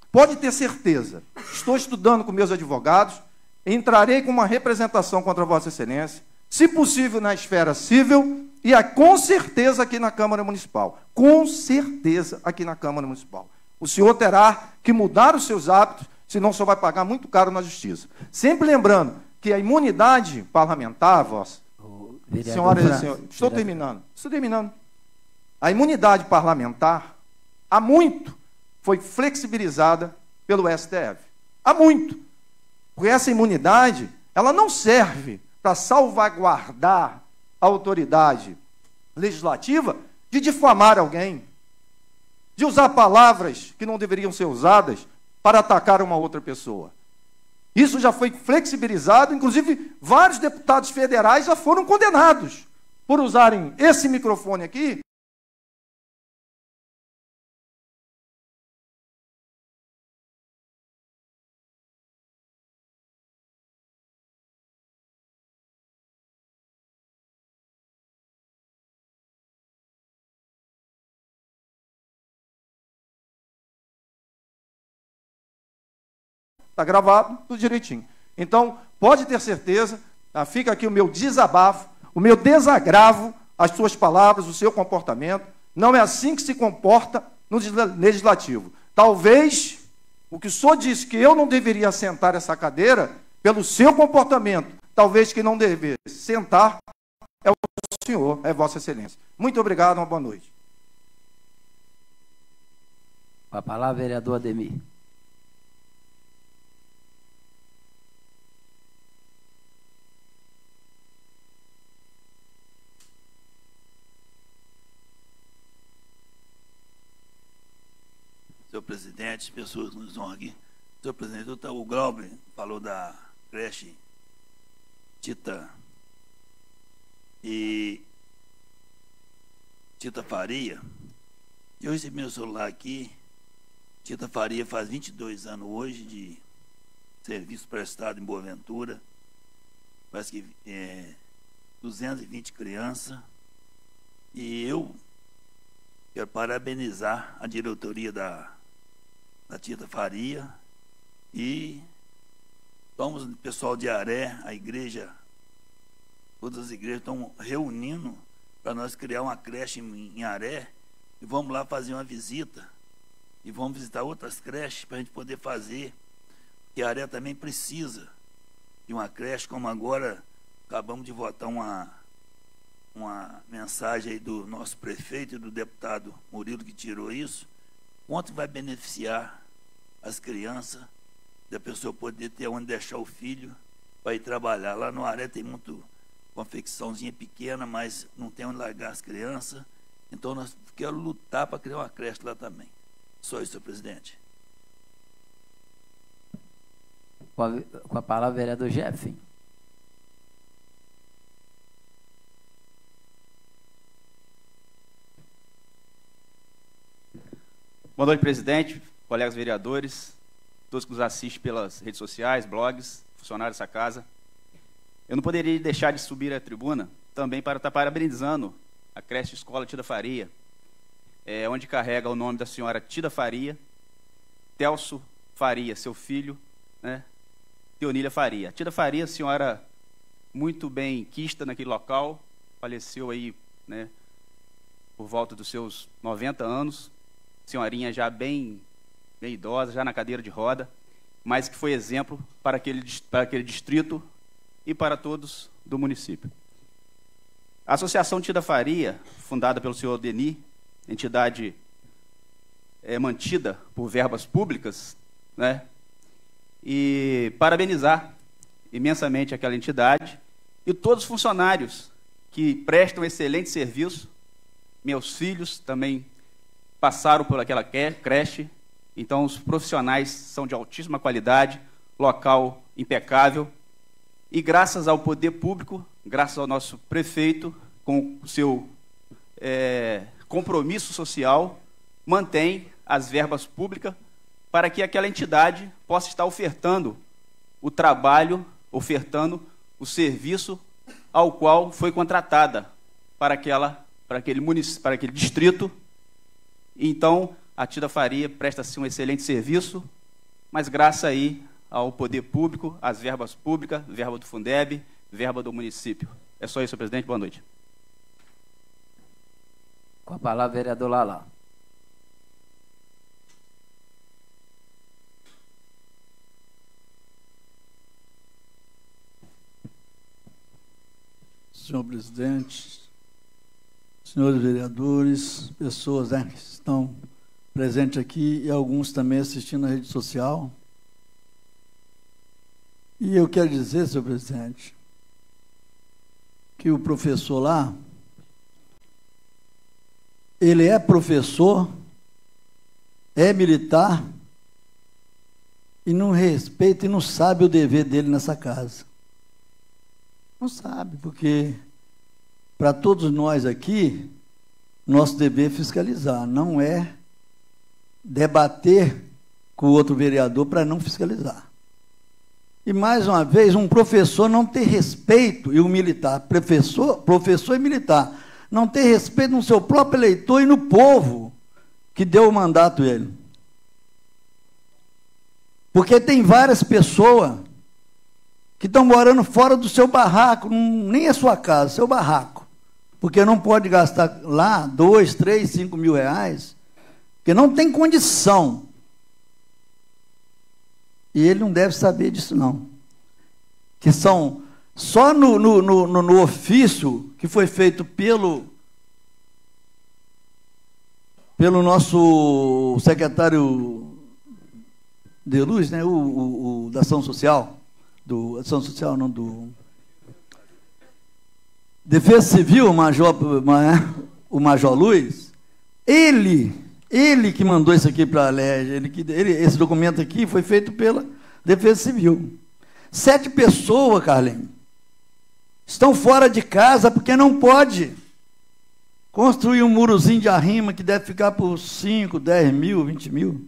Pode ter certeza, estou estudando com meus advogados, entrarei com uma representação contra Vossa Excelência, se possível na esfera civil e a, com certeza aqui na Câmara Municipal. Com certeza aqui na Câmara Municipal. O senhor terá que mudar os seus hábitos, senão o senhor vai pagar muito caro na Justiça. Sempre lembrando que a imunidade parlamentar, Vossa... Senhoras e senhores, estou terminando, estou terminando. A imunidade parlamentar, há muito, foi flexibilizada pelo S T F. Há muito. Porque essa imunidade, ela não serve para salvaguardar a autoridade legislativa de difamar alguém, de usar palavras que não deveriam ser usadas para atacar uma outra pessoa. Isso já foi flexibilizado, inclusive vários deputados federais já foram condenados por usarem esse microfone aqui. Está gravado, tudo direitinho. Então, pode ter certeza, tá? Fica aqui o meu desabafo, o meu desagravo, as suas palavras, o seu comportamento. Não é assim que se comporta no legislativo. Talvez, o que o senhor disse que eu não deveria sentar essa cadeira, pelo seu comportamento, talvez que não devesse sentar, é o senhor, é Vossa Excelência. Muito obrigado, uma boa noite. Com a palavra, vereador Ademir. Senhor presidente, pessoas que nos honram aqui. Senhor presidente, o Glauber falou da creche Tita e Tita Faria. Eu recebi meu celular aqui. Tita Faria faz vinte e dois anos hoje de serviço prestado em Boaventura. Parece que é duzentas e vinte crianças. E eu quero parabenizar a diretoria da da Tita Faria e vamos, o pessoal de Aré, a igreja, todas as igrejas estão reunindo para nós criar uma creche em, em Aré e vamos lá fazer uma visita e vamos visitar outras creches para a gente poder fazer, porque Aré também precisa de uma creche, como agora acabamos de votar uma, uma mensagem aí do nosso prefeito e do deputado Murilo que tirou isso. Quanto vai beneficiar as crianças, da pessoa poder ter onde deixar o filho para ir trabalhar. Lá no Aré tem muito confecçãozinha pequena, mas não tem onde largar as crianças. Então nós queremos lutar para criar uma creche lá também. Só isso, senhor presidente. Com a, com a palavra, vereador Jeff. Boa noite, presidente, colegas vereadores, todos que nos assistem pelas redes sociais, blogs, funcionários dessa casa. Eu não poderia deixar de subir à tribuna também para estar parabenizando a creche Escola Tida Faria, é, onde carrega o nome da senhora Tida Faria, Telso Faria, seu filho, né, Teonília Faria. Tida Faria, senhora muito bem quista naquele local, faleceu aí, né, por volta dos seus noventa anos, senhorinha já bem, bem idosa, já na cadeira de roda, mas que foi exemplo para aquele, para aquele distrito e para todos do município. A Associação Tida Faria, fundada pelo senhor Denis, entidade é, mantida por verbas públicas, né, e parabenizar imensamente aquela entidade e todos os funcionários que prestam excelente serviço. Meus filhos também passaram por aquela creche, então os profissionais são de altíssima qualidade, local impecável, e graças ao poder público, graças ao nosso prefeito, com o seu é, compromisso social, mantém as verbas públicas para que aquela entidade possa estar ofertando o trabalho, ofertando o serviço ao qual foi contratada para, aquela, para, aquele, munic... para aquele distrito. Então, a Tida Faria presta-se um excelente serviço mas graças aí ao poder público, às verbas públicas, verba do Fundeb, verba do município. É só isso, senhor presidente. Boa noite. Com a palavra, vereador Lalá. Senhor presidente, senhores vereadores, pessoas, né, que estão presentes aqui e alguns também assistindo na rede social. E eu quero dizer, senhor presidente, que o professor lá, ele é professor, é militar e não respeita e não sabe o dever dele nessa casa. Não sabe, porque para todos nós aqui, nosso dever é fiscalizar, não é debater com o outro vereador para não fiscalizar. E, mais uma vez, um professor não ter respeito, e o militar, professor, professor e militar, não ter respeito no seu próprio eleitor e no povo que deu o mandato a ele. Porque tem várias pessoas que estão morando fora do seu barraco, nem a sua casa, seu barraco. Porque não pode gastar lá dois, três, cinco mil reais, porque não tem condição. E ele não deve saber disso, não. Que são só no, no, no, no ofício que foi feito pelo, pelo nosso secretário de Luz, né, o, o, o da Ação Social, do Ação Social, não, do Defesa Civil, o Major, o Major Luiz, ele, ele que mandou isso aqui para a L E G, ele, ele, esse documento aqui foi feito pela Defesa Civil. Sete pessoas, Carlinhos, estão fora de casa porque não pode construir um murozinho de arrima que deve ficar por cinco, dez mil, vinte mil.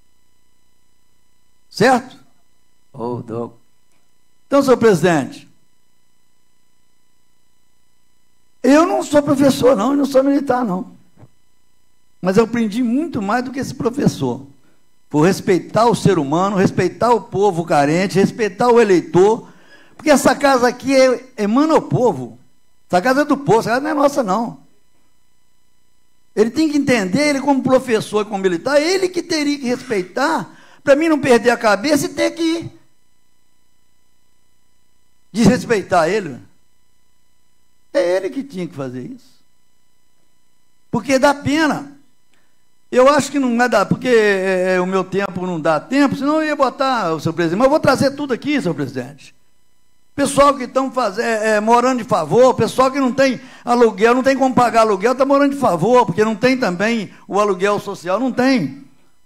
Certo? Oh, Doug. Então, senhor presidente, eu não sou professor, não, e não sou militar, não. Mas eu aprendi muito mais do que esse professor. Por respeitar o ser humano, respeitar o povo carente, respeitar o eleitor, porque essa casa aqui é, emana o povo. Essa casa é do povo, essa casa não é nossa, não. Ele tem que entender, ele como professor e como militar, ele que teria que respeitar, para mim não perder a cabeça e ter que desrespeitar ele. É ele que tinha que fazer isso. Porque dá pena. Eu acho que não vai dar, porque é, o meu tempo não dá tempo, senão eu ia botar o senhor presidente. Mas eu vou trazer tudo aqui, senhor presidente. Pessoal que estão é, é, morando de favor, pessoal que não tem aluguel, não tem como pagar aluguel, está morando de favor, porque não tem também o aluguel social, não tem.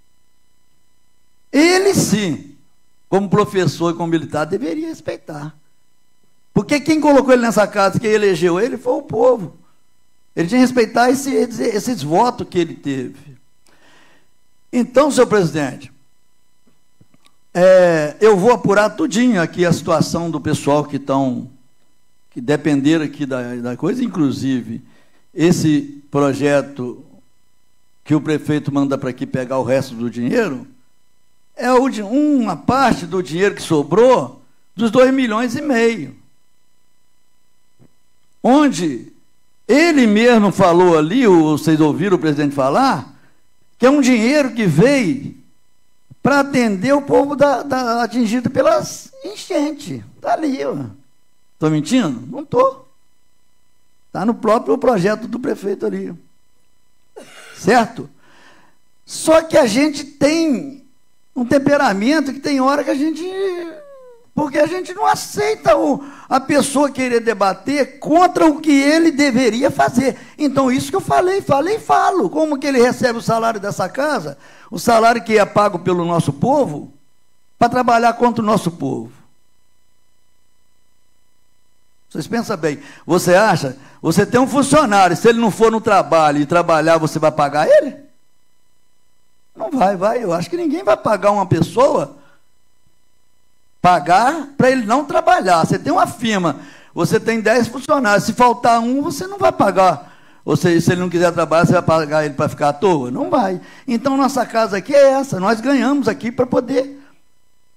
Ele sim, como professor e como militar, deveria respeitar. Porque quem colocou ele nessa casa, quem elegeu ele, foi o povo. Ele tinha que respeitar esse, esses votos que ele teve. Então, senhor presidente, é, eu vou apurar tudinho aqui a situação do pessoal que estão, que dependeram aqui da, da coisa, inclusive esse projeto que o prefeito manda para aqui pegar o resto do dinheiro, é uma parte do dinheiro que sobrou dos dois milhões e meio. Onde ele mesmo falou ali, vocês ouviram o presidente falar, que é um dinheiro que veio para atender o povo da, da, atingido pelas enchentes. Está ali. Estou mentindo? Não estou. Está no próprio projeto do prefeito ali. Certo? Só que a gente tem um temperamento que tem hora que a gente... Porque a gente não aceita o, a pessoa querer debater contra o que ele deveria fazer. Então, isso que eu falei, falei e falo. Como que ele recebe o salário dessa casa, o salário que é pago pelo nosso povo, para trabalhar contra o nosso povo? Vocês pensam bem. Você acha, você tem um funcionário, se ele não for no trabalho e trabalhar, você vai pagar ele? Não vai, vai. Eu acho que ninguém vai pagar uma pessoa... pagar para ele não trabalhar. Você tem uma firma, você tem dez funcionários, se faltar um, você não vai pagar. Ou seja, se ele não quiser trabalhar, você vai pagar ele para ficar à toa? Não vai. Então, nossa casa aqui é essa, nós ganhamos aqui para poder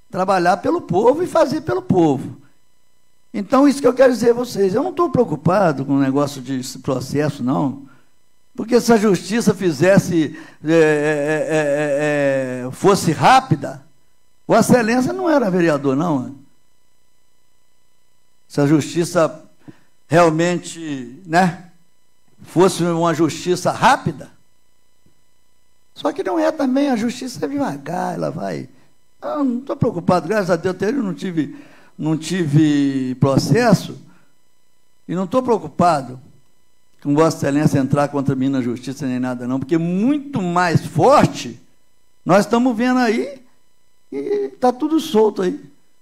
trabalhar pelo povo e fazer pelo povo. Então, isso que eu quero dizer a vocês, eu não estou preocupado com o negócio de processo, não, porque se a justiça fizesse, é, é, é, fosse rápida, Vossa Excelência não era vereador, não. Se a justiça realmente, né, fosse uma justiça rápida, só que não é também, a justiça é devagar, ela vai... Eu não estou preocupado, graças a Deus, até eu não tive, não tive processo, e não estou preocupado com Vossa Excelência entrar contra mim na justiça nem nada, não, porque muito mais forte, nós estamos vendo aí, e está tudo solto aí.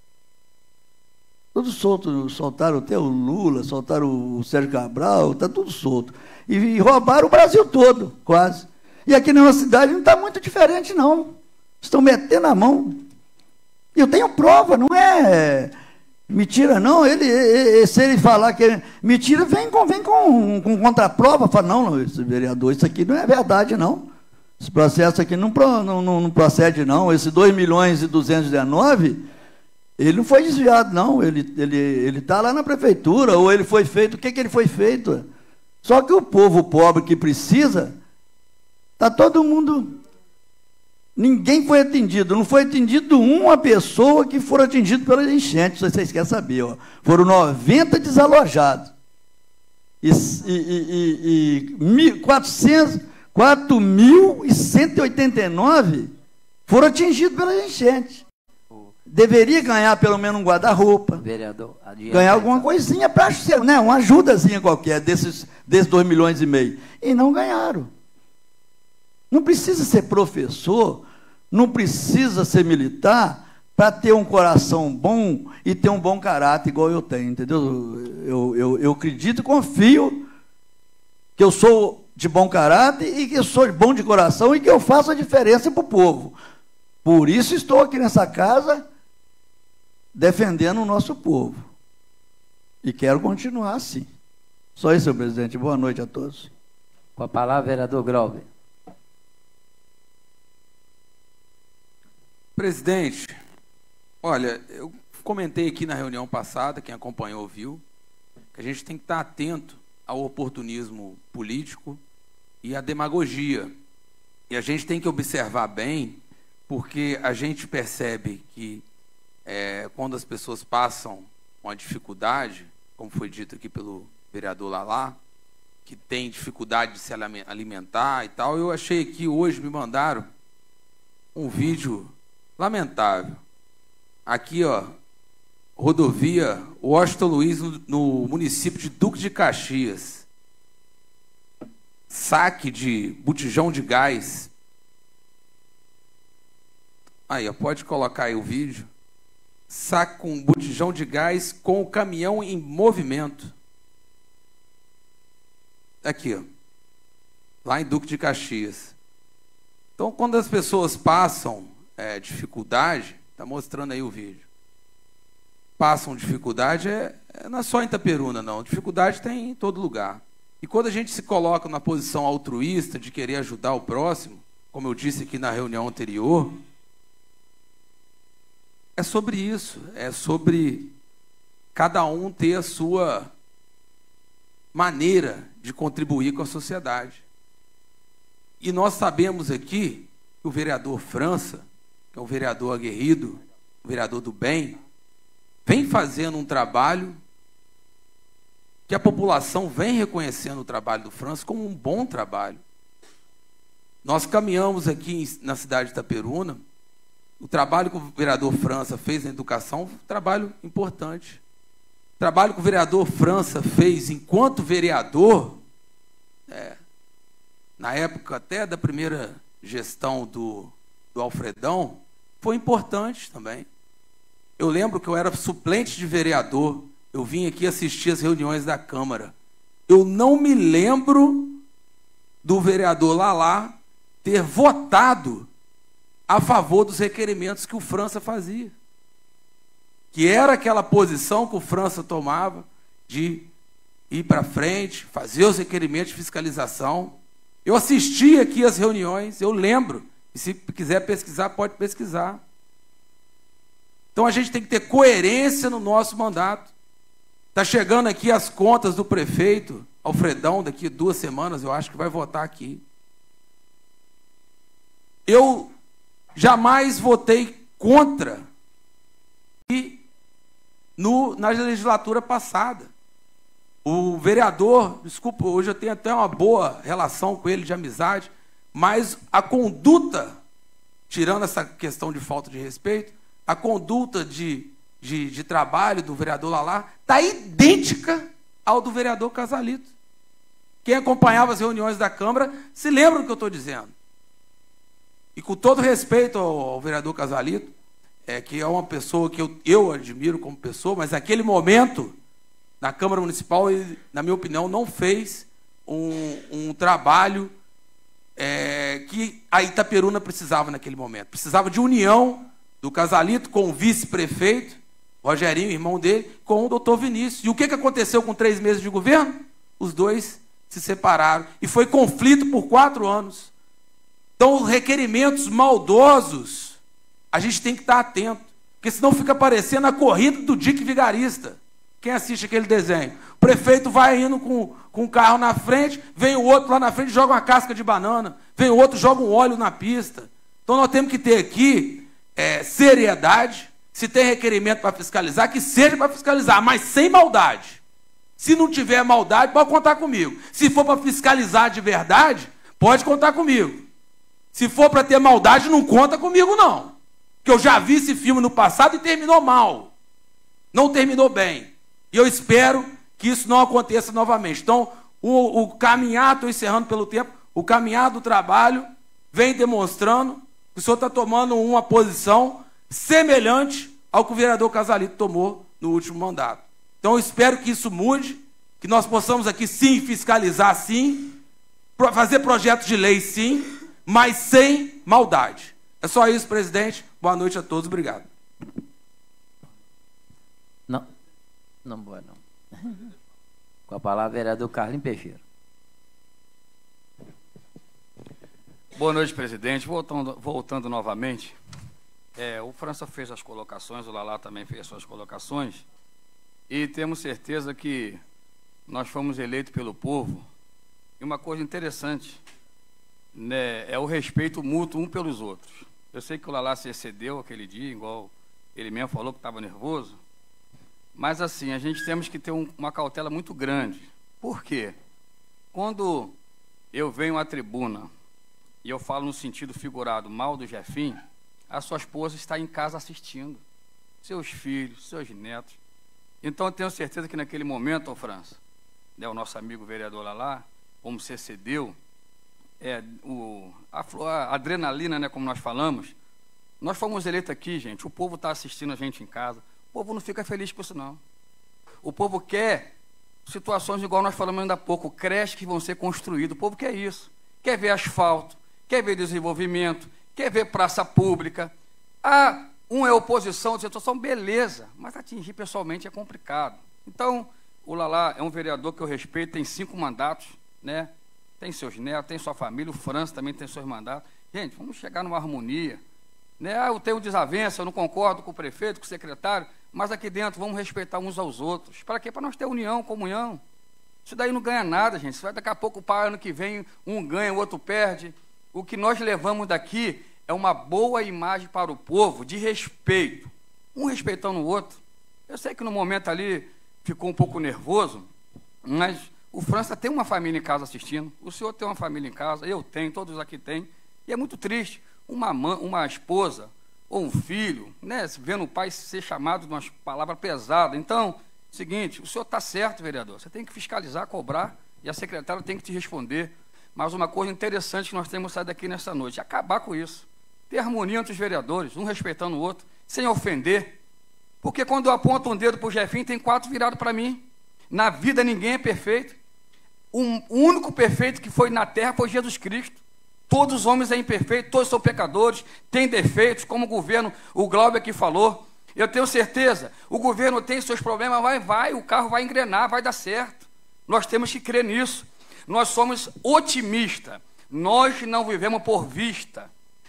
Tudo solto, soltaram até o Lula, soltaram o Sérgio Cabral, está tudo solto. E, e roubaram o Brasil todo, quase. E aqui na nossa cidade não está muito diferente, não. Estão metendo a mão. Eu tenho prova, não é mentira, não. Ele, ele, se ele falar que é mentira, vem com, vem com, com contraprova. Fala, não, não, esse vereador, isso aqui não é verdade, não. Esse processo aqui não, não, não, não procede, não. Esse dois milhões e duzentos e dezenove, ele não foi desviado, não. Ele está ele, ele tá lá na prefeitura, ou ele foi feito. O que, que ele foi feito? Só que o povo pobre que precisa, está todo mundo... Ninguém foi atendido. Não foi atendido uma pessoa que for atendido pelas enchentes. Vocês querem saber, ó. Foram noventa desalojados. E, e, e, e quatro mil cento e oitenta e nove foram atingidos pelas enchentes. Deveria ganhar pelo menos um guarda-roupa. Vereador, ganhar alguma coisinha para, né, uma ajudazinha qualquer desses, desses dois milhões e meio. E não ganharam. Não precisa ser professor, não precisa ser militar para ter um coração bom e ter um bom caráter igual eu tenho, entendeu? Eu, eu, eu acredito e confio que eu sou de bom caráter e que eu sou bom de coração e que eu faço a diferença para o povo. Por isso estou aqui nessa casa defendendo o nosso povo. E quero continuar assim. Só isso, senhor presidente. Boa noite a todos. Com a palavra, vereador Grauber. Presidente, olha, eu comentei aqui na reunião passada, quem acompanhou viu, que a gente tem que estar atento ao oportunismo político e à demagogia. E a gente tem que observar bem, porque a gente percebe que é, quando as pessoas passam uma dificuldade, como foi dito aqui pelo vereador Lalá, que tem dificuldade de se alimentar e tal, eu achei que hoje me mandaram um vídeo lamentável. Aqui, ó, rodovia Washington Luiz, no, no município de Duque de Caxias. Saque de botijão de gás. Aí, ó, pode colocar aí o vídeo. Saque com botijão de gás com o caminhão em movimento. Aqui, ó. Lá em Duque de Caxias. Então, quando as pessoas passam É, dificuldade, está mostrando aí o vídeo. Passam dificuldade, é, é, não é só em Itaperuna, não. Dificuldade tem em todo lugar. E quando a gente se coloca na posição altruísta de querer ajudar o próximo, como eu disse aqui na reunião anterior, é sobre isso. É sobre cada um ter a sua maneira de contribuir com a sociedade. E nós sabemos aqui que o vereador França, que é um vereador aguerrido, um vereador do bem, vem fazendo um trabalho que a população vem reconhecendo o trabalho do França como um bom trabalho. Nós caminhamos aqui na cidade de Itaperuna, o trabalho que o vereador França fez na educação foi um trabalho importante. O trabalho que o vereador França fez enquanto vereador, é, na época até da primeira gestão do, do Alfredão, foi importante também. Eu lembro que eu era suplente de vereador, eu vim aqui assistir as reuniões da Câmara. Eu não me lembro do vereador Lalá ter votado a favor dos requerimentos que o França fazia. Que era aquela posição que o França tomava de ir para frente, fazer os requerimentos de fiscalização. Eu assisti aqui as reuniões, eu lembro. E se quiser pesquisar, pode pesquisar. Então a gente tem que ter coerência no nosso mandato. Está chegando aqui as contas do prefeito Alfredão, daqui duas semanas, eu acho que vai votar aqui. Eu jamais votei contra e no, na legislatura passada. O vereador, desculpa, hoje eu tenho até uma boa relação com ele de amizade, mas a conduta, tirando essa questão de falta de respeito, a conduta de, de, de trabalho do vereador Lalá está idêntica ao do vereador Casalito. Quem acompanhava as reuniões da Câmara se lembra do que eu estou dizendo. E com todo respeito ao, ao vereador Casalito, é, que é uma pessoa que eu, eu admiro como pessoa, mas naquele momento, na Câmara Municipal, ele, na minha opinião, não fez um, um trabalho é, que a Itaperuna precisava naquele momento. Precisava de união do Casalito com o vice-prefeito, Rogerinho, irmão dele, com o doutor Vinícius. E o que, que aconteceu com três meses de governo? Os dois se separaram. E foi conflito por quatro anos. Então, os requerimentos maldosos, a gente tem que estar atento. Porque senão fica parecendo a corrida do Dick Vigarista. Quem assiste aquele desenho? O prefeito vai indo com, com o carro na frente, vem o outro lá na frente e joga uma casca de banana. Vem o outro, joga um óleo na pista. Então, nós temos que ter aqui é, seriedade. Se tem requerimento para fiscalizar, que seja para fiscalizar, mas sem maldade. Se não tiver maldade, pode contar comigo. Se for para fiscalizar de verdade, pode contar comigo. Se for para ter maldade, não conta comigo, não. Porque eu já vi esse filme no passado e terminou mal. Não terminou bem. E eu espero que isso não aconteça novamente. Então, o, o caminhar, estou encerrando pelo tempo, o caminhar do trabalho vem demonstrando que o senhor está tomando uma posição semelhante ao que o vereador Casalito tomou no último mandato. Então, eu espero que isso mude, que nós possamos aqui, sim, fiscalizar, sim, fazer projetos de lei, sim, mas sem maldade. É só isso, presidente. Boa noite a todos. Obrigado. Não, não boa não. Com a palavra, vereador Carlinhos Peixeira. Boa noite, presidente. Voltando, voltando novamente, é, o França fez as colocações, o Lalá também fez as suas colocações, e temos certeza que nós fomos eleitos pelo povo. E uma coisa interessante, né, é o respeito mútuo um pelos outros. Eu sei que o Lalá se excedeu aquele dia, igual ele mesmo falou que estava nervoso, mas assim, a gente temos que ter um, uma cautela muito grande. Por quê? Quando eu venho à tribuna e eu falo no sentido figurado mal do Jefinho, a sua esposa está em casa assistindo, seus filhos, seus netos. Então, eu tenho certeza que naquele momento, ô França, né, o nosso amigo vereador Lalá, como se excedeu, é, o, a, a adrenalina, né, como nós falamos, nós fomos eleitos aqui, gente, o povo está assistindo a gente em casa, o povo não fica feliz com isso, não. O povo quer situações igual nós falamos ainda há pouco, creches que vão ser construídas, o povo quer isso, quer ver asfalto, quer ver desenvolvimento, quer ver praça pública. Ah, um é oposição, outra situação, beleza, mas atingir pessoalmente é complicado. Então, o Lalá é um vereador que eu respeito, tem cinco mandatos, né? Tem seus netos, tem sua família, o França também tem seus mandatos. Gente, vamos chegar numa harmonia. Né? Ah, eu tenho desavença, eu não concordo com o prefeito, com o secretário, mas aqui dentro vamos respeitar uns aos outros. Para quê? Para nós ter união, comunhão. Isso daí não ganha nada, gente. Isso vai daqui a pouco, para ano que vem, um ganha, o outro perde. O que nós levamos daqui é uma boa imagem para o povo, de respeito. Um respeitando o outro. Eu sei que no momento ali ficou um pouco nervoso, mas o França tem uma família em casa assistindo, o senhor tem uma família em casa, eu tenho, todos aqui têm, e é muito triste. Uma, mãe, uma esposa ou um filho, né, vendo o pai ser chamado de uma palavra pesada. Então, seguinte, o senhor está certo, vereador, você tem que fiscalizar, cobrar, e a secretária tem que te responder. Mas uma coisa interessante que nós temos saído daqui nessa noite, acabar com isso. Ter harmonia entre os vereadores, um respeitando o outro, sem ofender. Porque quando eu aponto um dedo para o Jefinho, tem quatro virados para mim. Na vida ninguém é perfeito. Um, o único perfeito que foi na terra foi Jesus Cristo. Todos os homens são imperfeitos, todos são pecadores, têm defeitos, como o governo, o Glauber aqui falou. Eu tenho certeza, o governo tem seus problemas, vai, vai, o carro vai engrenar, vai dar certo. Nós temos que crer nisso. Nós somos otimistas, nós não vivemos por vista,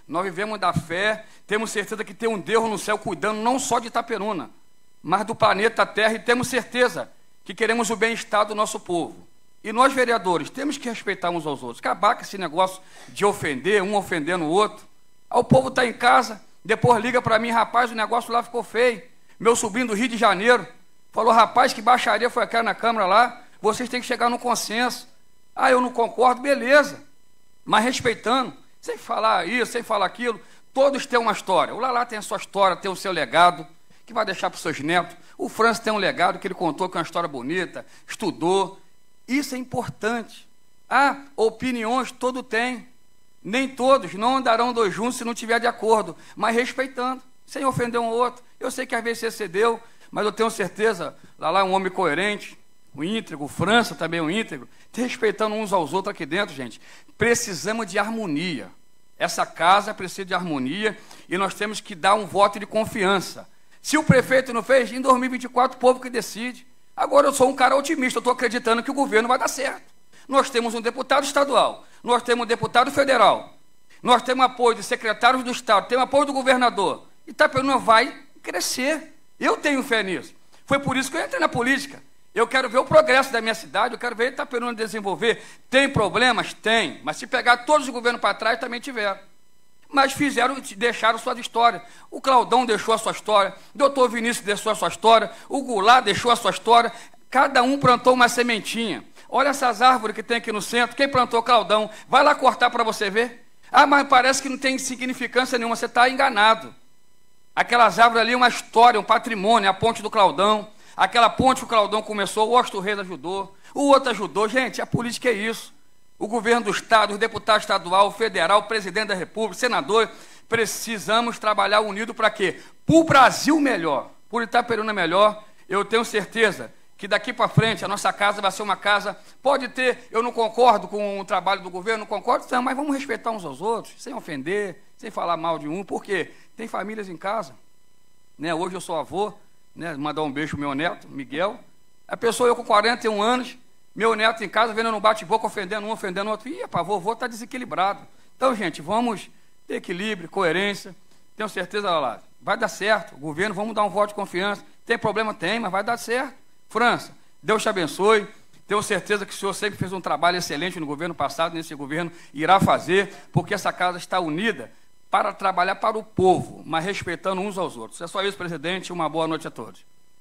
Nós vivemos da fé, temos certeza que tem um Deus no céu cuidando não só de Itaperuna, mas do planeta Terra, e temos certeza que queremos o bem-estar do nosso povo. E nós, vereadores, temos que respeitar uns aos outros, acabar com esse negócio de ofender, um ofendendo o outro. Aí o povo está em casa, depois liga para mim, rapaz, o negócio lá ficou feio. Meu sobrinho do Rio de Janeiro falou, rapaz, que baixaria foi aquela na Câmara lá, vocês têm que chegar no consenso. Ah, eu não concordo, beleza, mas respeitando, sem falar isso, sem falar aquilo, todos têm uma história. O Lalá tem a sua história, tem o seu legado, que vai deixar para os seus netos. O França tem um legado que ele contou, que é uma história bonita, estudou. Isso é importante. Ah, opiniões todo tem. Nem todos não andarão dois juntos se não tiver de acordo, mas respeitando, sem ofender um outro. Eu sei que às vezes você cedeu, mas eu tenho certeza, Lalá é um homem coerente, o íntegro, o França também é um íntegro, respeitando uns aos outros aqui dentro, gente. Precisamos de harmonia. Essa casa precisa de harmonia e nós temos que dar um voto de confiança. Se o prefeito não fez, em dois mil e vinte e quatro o povo que decide. Agora eu sou um cara otimista, eu estou acreditando que o governo vai dar certo. Nós temos um deputado estadual, nós temos um deputado federal, nós temos apoio de secretários do Estado, temos apoio do governador. Itaperuna vai crescer. Eu tenho fé nisso. Foi por isso que eu entrei na política. Eu quero ver o progresso da minha cidade, eu quero ver Itaperuna desenvolver. Tem problemas? Tem. Mas se pegar todos os governos para trás, também tiveram. Mas fizeram, deixaram suas histórias. O Claudão deixou a sua história, o doutor Vinícius deixou a sua história, o Goulart deixou a sua história. Cada um plantou uma sementinha. Olha essas árvores que tem aqui no centro. Quem plantou, Claudão? Vai lá cortar para você ver. Ah, mas parece que não tem significância nenhuma. Você está enganado. Aquelas árvores ali é uma história, um patrimônio, a ponte do Claudão. Aquela ponte que o Claudão começou, o Osto Reis ajudou, o outro ajudou. Gente, a política é isso. O governo do Estado, o deputado estadual, o federal, o presidente da República, o senador, precisamos trabalhar unido para quê? Para o Brasil melhor, por Itaperuna melhor. Eu tenho certeza que daqui para frente a nossa casa vai ser uma casa, pode ter, eu não concordo com o trabalho do governo, não concordo, não, mas vamos respeitar uns aos outros, sem ofender, sem falar mal de um, porque tem famílias em casa. Né? Hoje eu sou avô, né? Mandar um beijo pro meu neto, Miguel. A pessoa, eu com quarenta e um anos, meu neto em casa, vendo no bate-boca, ofendendo um, ofendendo outro. Ih, pá, vovô está desequilibrado. Então, gente, vamos ter equilíbrio, coerência. Tenho certeza, lá, vai dar certo. O governo, vamos dar um voto de confiança. Tem problema? Tem, mas vai dar certo. França, Deus te abençoe. Tenho certeza que o senhor sempre fez um trabalho excelente no governo passado, nesse governo irá fazer, porque essa casa está unida para trabalhar para o povo, mas respeitando uns aos outros. É só isso, presidente. Uma boa noite a todos.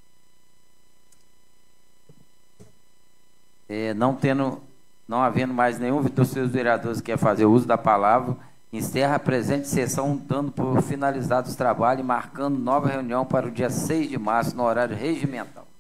É, não tendo, não havendo mais nenhum dos seus vereadores que quer fazer uso da palavra, encerra a presente sessão, dando por finalizados os trabalhos e marcando nova reunião para o dia seis de março, no horário regimental.